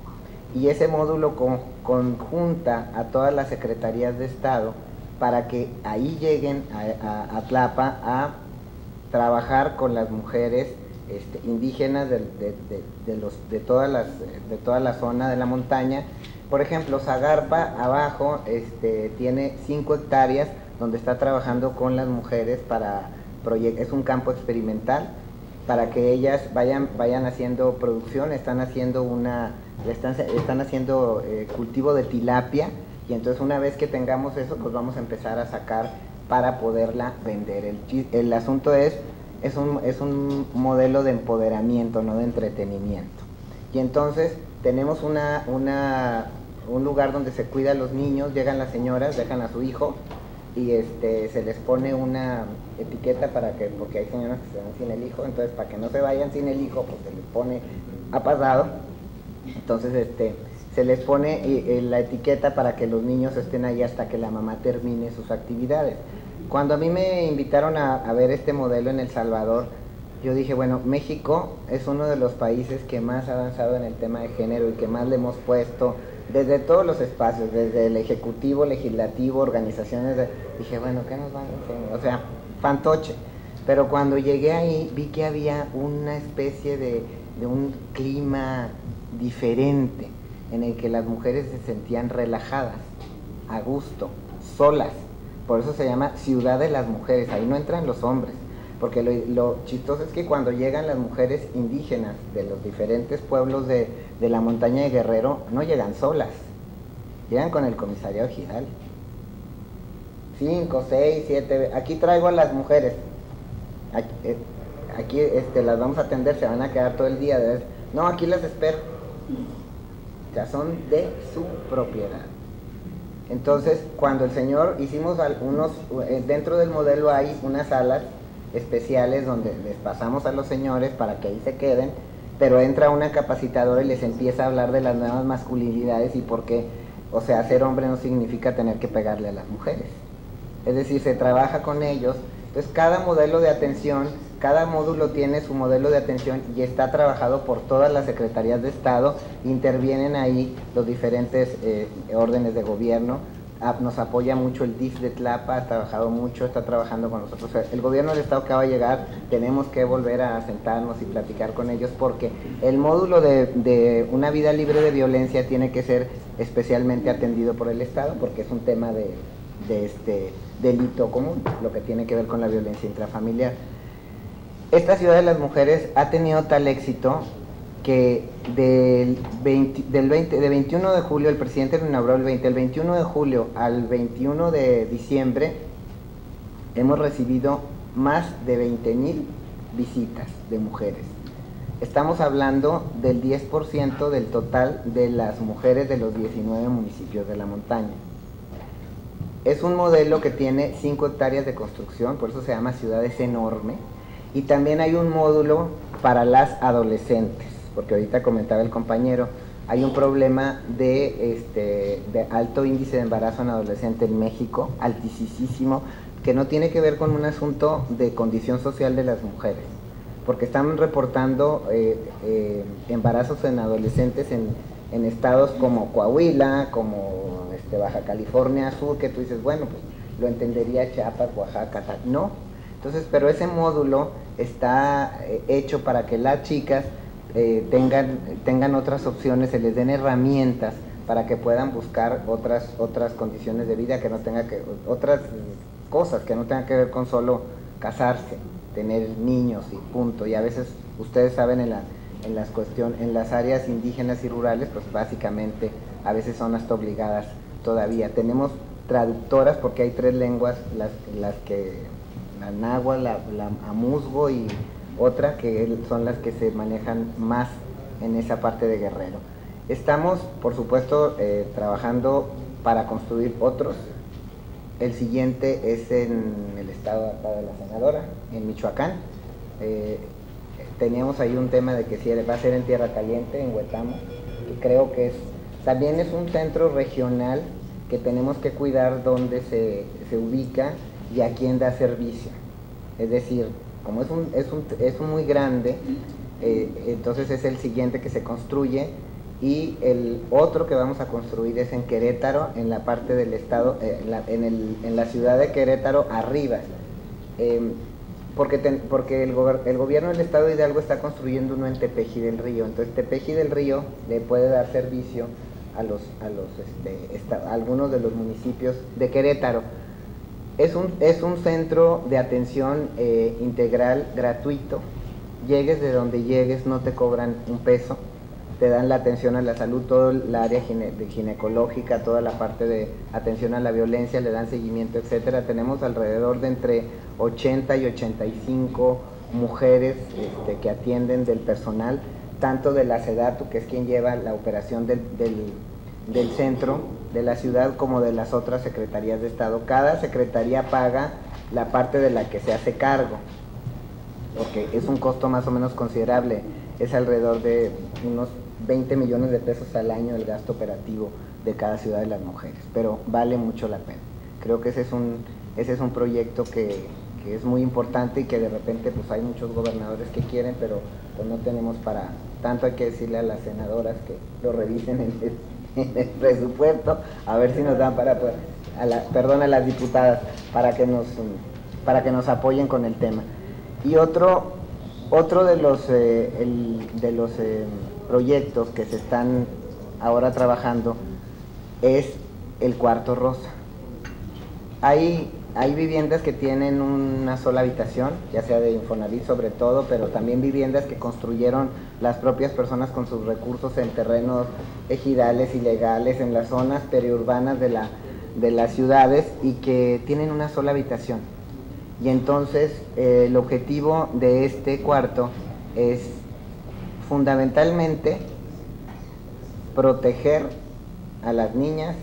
y ese módulo con, conjunta a todas las secretarías de Estado para que ahí lleguen a, a, a Tlapa a trabajar con las mujeres este, indígenas de, de, de, de, los, de, todas las, de toda la zona de la montaña. Por ejemplo, Zagarpa abajo este, tiene cinco hectáreas donde está trabajando con las mujeres para proyectos, es un campo experimental para que ellas vayan, vayan haciendo producción, están haciendo una, están, están haciendo eh, cultivo de tilapia, y entonces una vez que tengamos eso, pues vamos a empezar a sacar para poderla vender. El, el asunto es, es un, es un modelo de empoderamiento, no de entretenimiento. Y entonces tenemos una, una, un lugar donde se cuida a los niños, llegan las señoras, dejan a su hijo, y este, se les pone una etiqueta para que, porque hay señoras que se van sin el hijo, entonces para que no se vayan sin el hijo, pues se les pone apagado, entonces este, se les pone eh, la etiqueta para que los niños estén ahí hasta que la mamá termine sus actividades. Cuando a mí me invitaron a, a ver este modelo en El Salvador, yo dije, bueno, México es uno de los países que más ha avanzado en el tema de género y que más le hemos puesto desde todos los espacios, desde el ejecutivo, legislativo, organizaciones, de, dije, bueno, ¿qué nos van a enseñar? O sea, fantoche. Pero cuando llegué ahí, vi que había una especie de, de un clima diferente, en el que las mujeres se sentían relajadas, a gusto, solas. Por eso se llama Ciudad de las Mujeres, ahí no entran los hombres. Porque lo, lo chistoso es que cuando llegan las mujeres indígenas de los diferentes pueblos de, de la montaña de Guerrero, no llegan solas, llegan con el comisariado Giral. Cinco, seis, siete, aquí traigo a las mujeres, aquí, eh, aquí este, las vamos a atender, se van a quedar todo el día, de, no, aquí las espero, ya son de su propiedad. Entonces, cuando el señor, hicimos algunos, dentro del modelo hay unas salas especiales donde les pasamos a los señores para que ahí se queden, pero entra una capacitadora y les empieza a hablar de las nuevas masculinidades y por qué, o sea, ser hombre no significa tener que pegarle a las mujeres. Es decir, se trabaja con ellos. Entonces, cada modelo de atención, cada módulo tiene su modelo de atención y está trabajado por todas las secretarías de Estado, intervienen ahí los diferentes eh, órdenes de gobierno. Nos apoya mucho el D I F de Tlapa, ha trabajado mucho, está trabajando con nosotros. El gobierno del Estado que va a llegar, tenemos que volver a sentarnos y platicar con ellos, porque el módulo de, de una vida libre de violencia tiene que ser especialmente atendido por el Estado, porque es un tema de, de este delito común, lo que tiene que ver con la violencia intrafamiliar. Esta Ciudad de las Mujeres ha tenido tal éxito que del, veinte, del veinte, de veintiuno de julio, el presidente lo inauguró el veinte, el veintiuno de julio al veintiuno de diciembre, hemos recibido más de veinte mil visitas de mujeres. Estamos hablando del diez por ciento del total de las mujeres de los diecinueve municipios de la montaña. Es un modelo que tiene cinco hectáreas de construcción, por eso se llama Ciudad es enorme, y también hay un módulo para las adolescentes, porque ahorita comentaba el compañero, hay un problema de, este, de alto índice de embarazo en adolescente en México, altísimo, que no tiene que ver con un asunto de condición social de las mujeres, porque están reportando eh, eh, embarazos en adolescentes en, en estados como Coahuila, como este, Baja California Sur, que tú dices, bueno, pues lo entendería Chiapas, Oaxaca, tal. No. Entonces, pero ese módulo está eh, hecho para que las chicas Eh, tengan, tengan otras opciones, se les den herramientas para que puedan buscar otras, otras condiciones de vida que no tenga que, otras cosas que no tengan que ver con solo casarse, tener niños y punto. Y a veces, ustedes saben, en la, en las cuestión, en las áreas indígenas y rurales, pues básicamente a veces son hasta obligadas todavía. Tenemos traductoras porque hay tres lenguas, las, las que, la náhuatl, la, la amuzgo y otra que son las que se manejan más en esa parte de Guerrero. Estamos, por supuesto, eh, trabajando para construir otros. El siguiente es en el estado acá de la senadora, en Michoacán. Eh, teníamos ahí un tema de que si va a ser en Tierra Caliente, en Huetamo, que creo que es, también es un centro regional que tenemos que cuidar dónde se, se ubica y a quién da servicio. Es decir, como es un, es un, es un muy grande, eh, entonces es el siguiente que se construye. Y el otro que vamos a construir es en Querétaro, en la parte del estado, eh, en, la, en, el, en la ciudad de Querétaro, arriba. Eh, porque ten, porque el, gober, el gobierno del estado de Hidalgo está construyendo uno en Tepeji del Río. Entonces Tepeji del Río le puede dar servicio a, los, a, los, este, esta, a algunos de los municipios de Querétaro. Es un, es un centro de atención eh, integral gratuito. Llegues de donde llegues, no te cobran un peso. Te dan la atención a la salud, todo el área gine, de ginecológica, toda la parte de atención a la violencia, le dan seguimiento, etcétera. Tenemos alrededor de entre ochenta y ochenta y cinco mujeres este, que atienden del personal, tanto de la SEDATU, que es quien lleva la operación del, del, del centro de la ciudad, como de las otras secretarías de Estado. Cada secretaría paga la parte de la que se hace cargo, porque es un costo más o menos considerable, es alrededor de unos veinte millones de pesos al año el gasto operativo de cada ciudad de las mujeres, pero vale mucho la pena. Creo que ese es un, ese es un proyecto que, que es muy importante y que de repente pues hay muchos gobernadores que quieren, pero pues no tenemos para tanto. Hay que decirle a las senadoras que lo revisen en el, en el presupuesto, a ver si nos dan para, pues, a la, perdón, a las diputadas, para que nos, para que nos apoyen con el tema. Y otro, otro de los, eh, el, de los eh, proyectos que se están ahora trabajando es el cuarto rosa. Hay, hay viviendas que tienen una sola habitación, ya sea de Infonavit sobre todo, pero también viviendas que construyeron las propias personas con sus recursos en terrenos ejidales ilegales, en las zonas periurbanas de, la, de las ciudades, y que tienen una sola habitación. Y entonces eh, el objetivo de este cuarto es fundamentalmente proteger a las niñas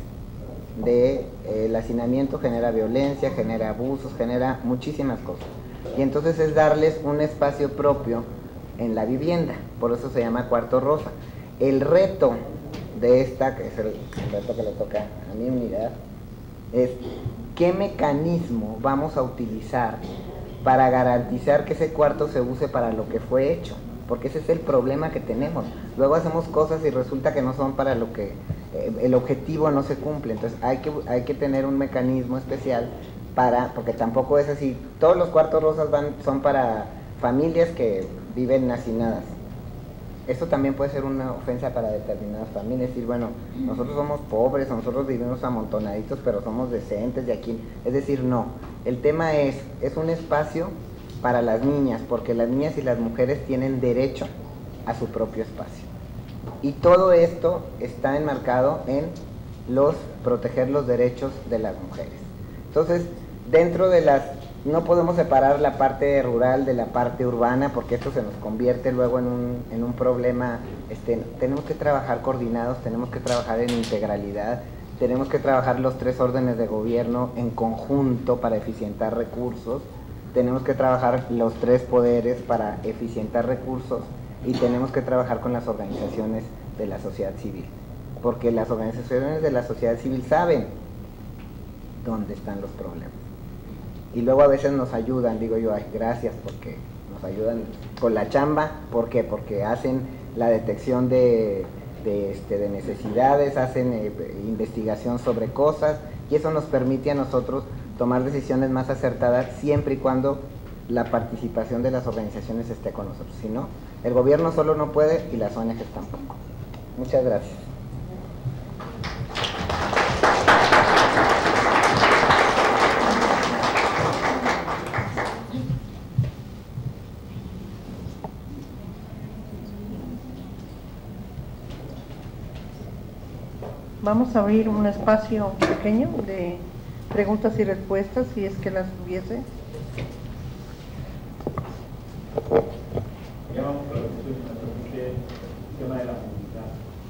de eh, el hacinamiento. Genera violencia, genera abusos, genera muchísimas cosas. Y entonces es darles un espacio propio en la vivienda, por eso se llama cuarto rosa. El reto de esta, que es el, el reto que le toca a mi unidad, es qué mecanismo vamos a utilizar para garantizar que ese cuarto se use para lo que fue hecho, porque ese es el problema que tenemos. Luego hacemos cosas y resulta que no son para lo que, eh, el objetivo no se cumple. Entonces hay que, hay que tener un mecanismo especial para, porque tampoco es así, todos los cuartos rosas van, son para familias que viven hacinadas. Esto también puede ser una ofensa para determinadas familias, decir, bueno, nosotros somos pobres, nosotros vivimos amontonaditos, pero somos decentes de aquí. Es decir, no, el tema es, es un espacio para las niñas, porque las niñas y las mujeres tienen derecho a su propio espacio. Y todo esto está enmarcado en los proteger los derechos de las mujeres. Entonces, dentro de las, no podemos separar la parte rural de la parte urbana, porque esto se nos convierte luego en un, en un problema. Este, tenemos que trabajar coordinados, tenemos que trabajar en integralidad, tenemos que trabajar los tres órdenes de gobierno en conjunto para eficientar recursos, tenemos que trabajar los tres poderes para eficientar recursos, y tenemos que trabajar con las organizaciones de la sociedad civil, porque las organizaciones de la sociedad civil saben dónde están los problemas. Y luego a veces nos ayudan, digo yo, ay, gracias, porque nos ayudan con la chamba. ¿Por qué? Porque hacen la detección de, de, este, de necesidades, hacen eh, investigación sobre cosas, y eso nos permite a nosotros tomar decisiones más acertadas, siempre y cuando la participación de las organizaciones esté con nosotros. Si no, el gobierno solo no puede y las O N Ges tampoco. Muchas gracias. Vamos a abrir un espacio pequeño de preguntas y respuestas, si es que las hubiese. Llamamos a la atención de el tema de la movilidad.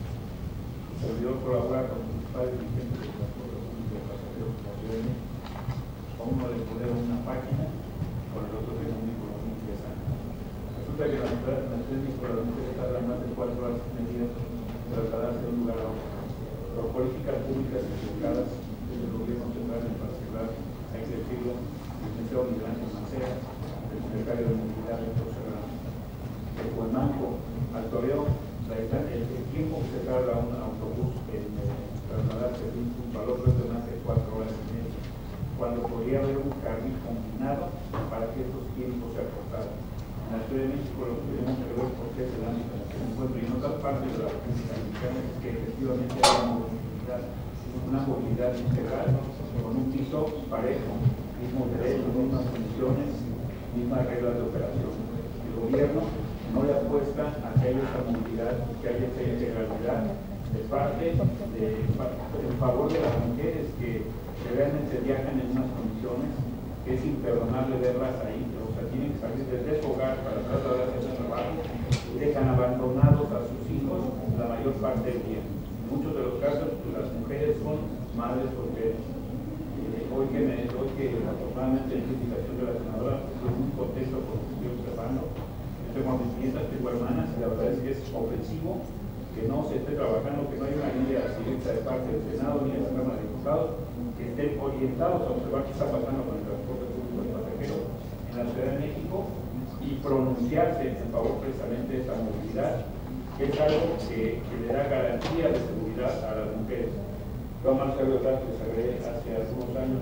El servidor colabora con los principales dirigentes del transporte público de pasajeros de la Ciudad de México. A uno le pone una página, con el otro tiene un vínculo muy interesante. Resulta que la Ciudad de México la mujer tarda más de cuatro horas y media en trasladarse de un lugar a otro. Por políticas públicas equivocadas desde el gobierno central en particular, hay que decirlo, el licenciado Miguel Ángel Mancera, el secretario de Movilidad, Héctor Serrano. El Cuemanco, al toreo, el, el tiempo que se tarda un autobús en eh, trasladarse de un punto al otro es de más de cuatro horas y media, cuando podría haber un carril combinado para que estos tiempos se acortaran. En la Ciudad de México lo que tenemos que ver porque es el ámbito en el que se encuentra y en otras partes de la República Mexicana es que efectivamente hay una movilidad, una movilidad integral con un piso parejo, mismos derechos, mismas funciones, mismas reglas de operación. El gobierno no le apuesta a que haya esta movilidad, que haya esta integralidad de parte de, en favor de las mujeres que, que realmente viajan en unas condiciones que es imperdonable verlas ahí, o sea, tienen que salir desde su hogar para trasladarse al trabajo y dejan abandonados a sus hijos la mayor parte del día. En muchos de los casos, pues, las mujeres son madres solteras. Eh, hoy que, me, hoy que afortunadamente en la invitación de la senadora, estoy muy contento por lo que estoy observando. Tengo mis nietas, tengo hermanas, y la verdad es que es ofensivo que no se esté trabajando, que no haya una línea directa de parte del Senado ni de la Cámara de Diputados, que estén orientados a observar qué está pasando con el transporte público de pasajeros en la Ciudad de México y pronunciarse en favor precisamente de esta movilidad, que es algo que, que le da garantía de seguridad a las mujeres. Yo a Marcelo Ebrard les agregué hace algunos años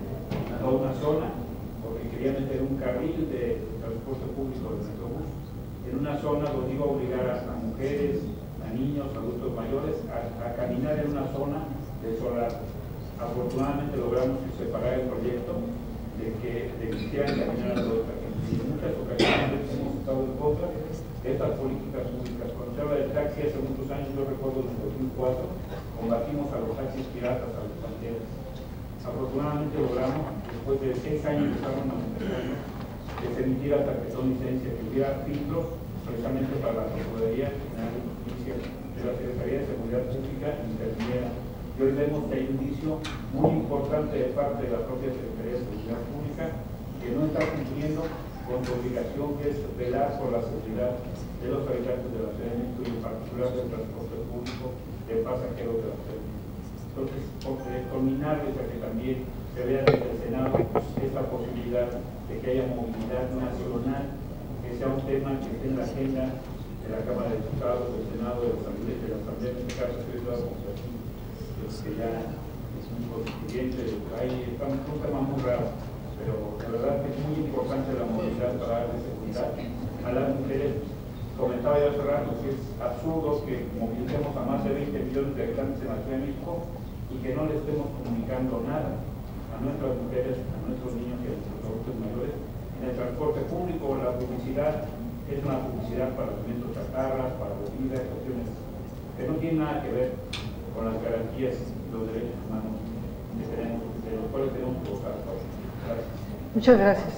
a una zona, porque quería meter un carril de transporte público de Metrobús en una zona donde iba a obligar a, a mujeres, a niños, a adultos mayores a, a caminar en una zona desolada. Afortunadamente logramos separar el proyecto de que, de que quisieran caminar a los carriles. Y en muchas ocasiones hemos estado en contra de estas políticas públicas. Cuando se habla del taxi hace muchos años, yo recuerdo en el dos mil cuatro, combatimos a los taxis piratas, a los banqueros. Afortunadamente logramos, después de seis años de estar manifestando, que se emitiera tarjetón licencia, que hubiera filtros precisamente para la Procuraduría General de Justicia de la Secretaría de Seguridad Pública interviniera. Y hoy vemos que hay un indicio muy importante de parte de la propia Secretaría de Seguridad Pública que no está cumpliendo con su obligación, que es velar por la seguridad de los habitantes de la Ciudad de México y en particular del transporte público de pasajeros de la Ciudad de México. Entonces, culminarles a que también se vea desde el Senado esta posibilidad de que haya movilidad nacional, que sea un tema que esté en la agenda de la Cámara de Diputados, del Senado, de la Asamblea, de la Asamblea en este caso, que es la Constitución, que ya es un constituyente, ahí estamos un tema muy raro, pero la verdad que es muy importante la movilidad para darle seguridad a las mujeres. Comentaba yo hace rato que es absurdo que movilicemos a más de veinte millones de habitantes en la Ciudad de México y que no le estemos comunicando nada a nuestras mujeres, a nuestros niños y a nuestros adultos mayores en el transporte público. La publicidad es una publicidad para alimentos chatarras, para bebidas, cuestiones que no tienen nada que ver con las garantías y los derechos humanos que tenemos, de los cuales tenemos que gozar. Gracias. Muchas gracias.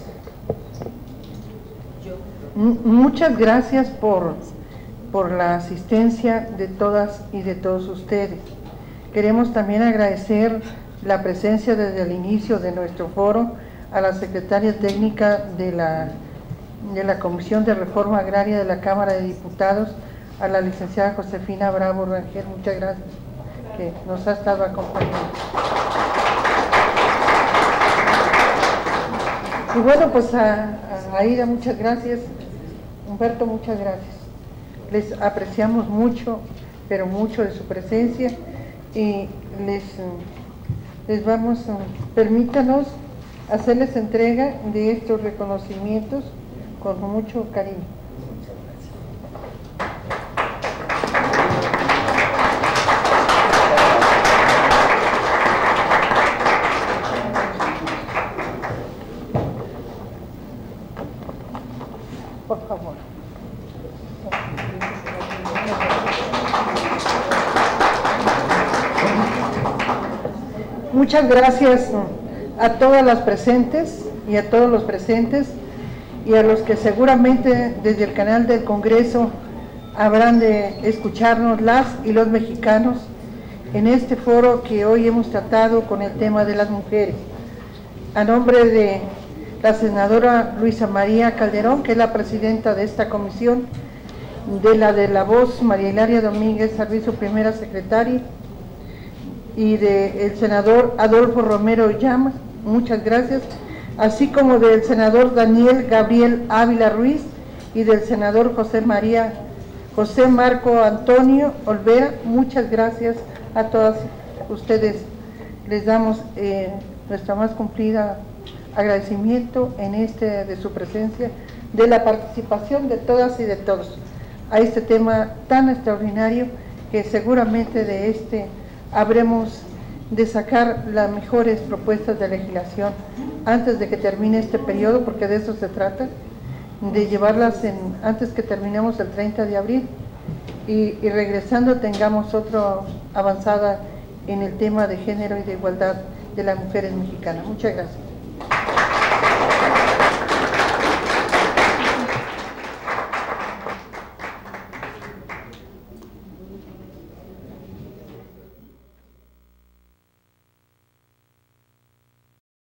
Muchas gracias por, por la asistencia de todas y de todos ustedes. Queremos también agradecer la presencia desde el inicio de nuestro foro a la secretaria técnica de la, de la Comisión de Reforma Agraria de la Cámara de Diputados, a la licenciada Josefina Bravo Rangel. Muchas gracias, que nos ha estado acompañando. Y bueno, pues a, a Aida, muchas gracias. Humberto, muchas gracias. Les apreciamos mucho, pero mucho de su presencia y les, les vamos, permítanos hacerles entrega de estos reconocimientos con mucho cariño. Por favor. Muchas gracias a todas las presentes y a todos los presentes y a los que seguramente desde el canal del Congreso habrán de escucharnos, las y los mexicanos, en este foro que hoy hemos tratado con el tema de las mujeres. A nombre de la senadora Luisa María Calderón, que es la presidenta de esta comisión, de la de la voz María Hilaria Domínguez Servicio, primera secretaria, y del senador Adolfo Romero Llamas, muchas gracias, así como del senador Daniel Gabriel Ávila Ruiz y del senador José María José Marco Antonio Olvera, muchas gracias a todas ustedes. Les damos eh, nuestra más cumplida agradecimiento en este de su presencia, de la participación de todas y de todos a este tema tan extraordinario que seguramente de este habremos de sacar las mejores propuestas de legislación antes de que termine este periodo, porque de eso se trata, de llevarlas en, antes que terminemos el treinta de abril y, y regresando tengamos otra avanzada en el tema de género y de igualdad de las mujeres mexicanas. Muchas gracias.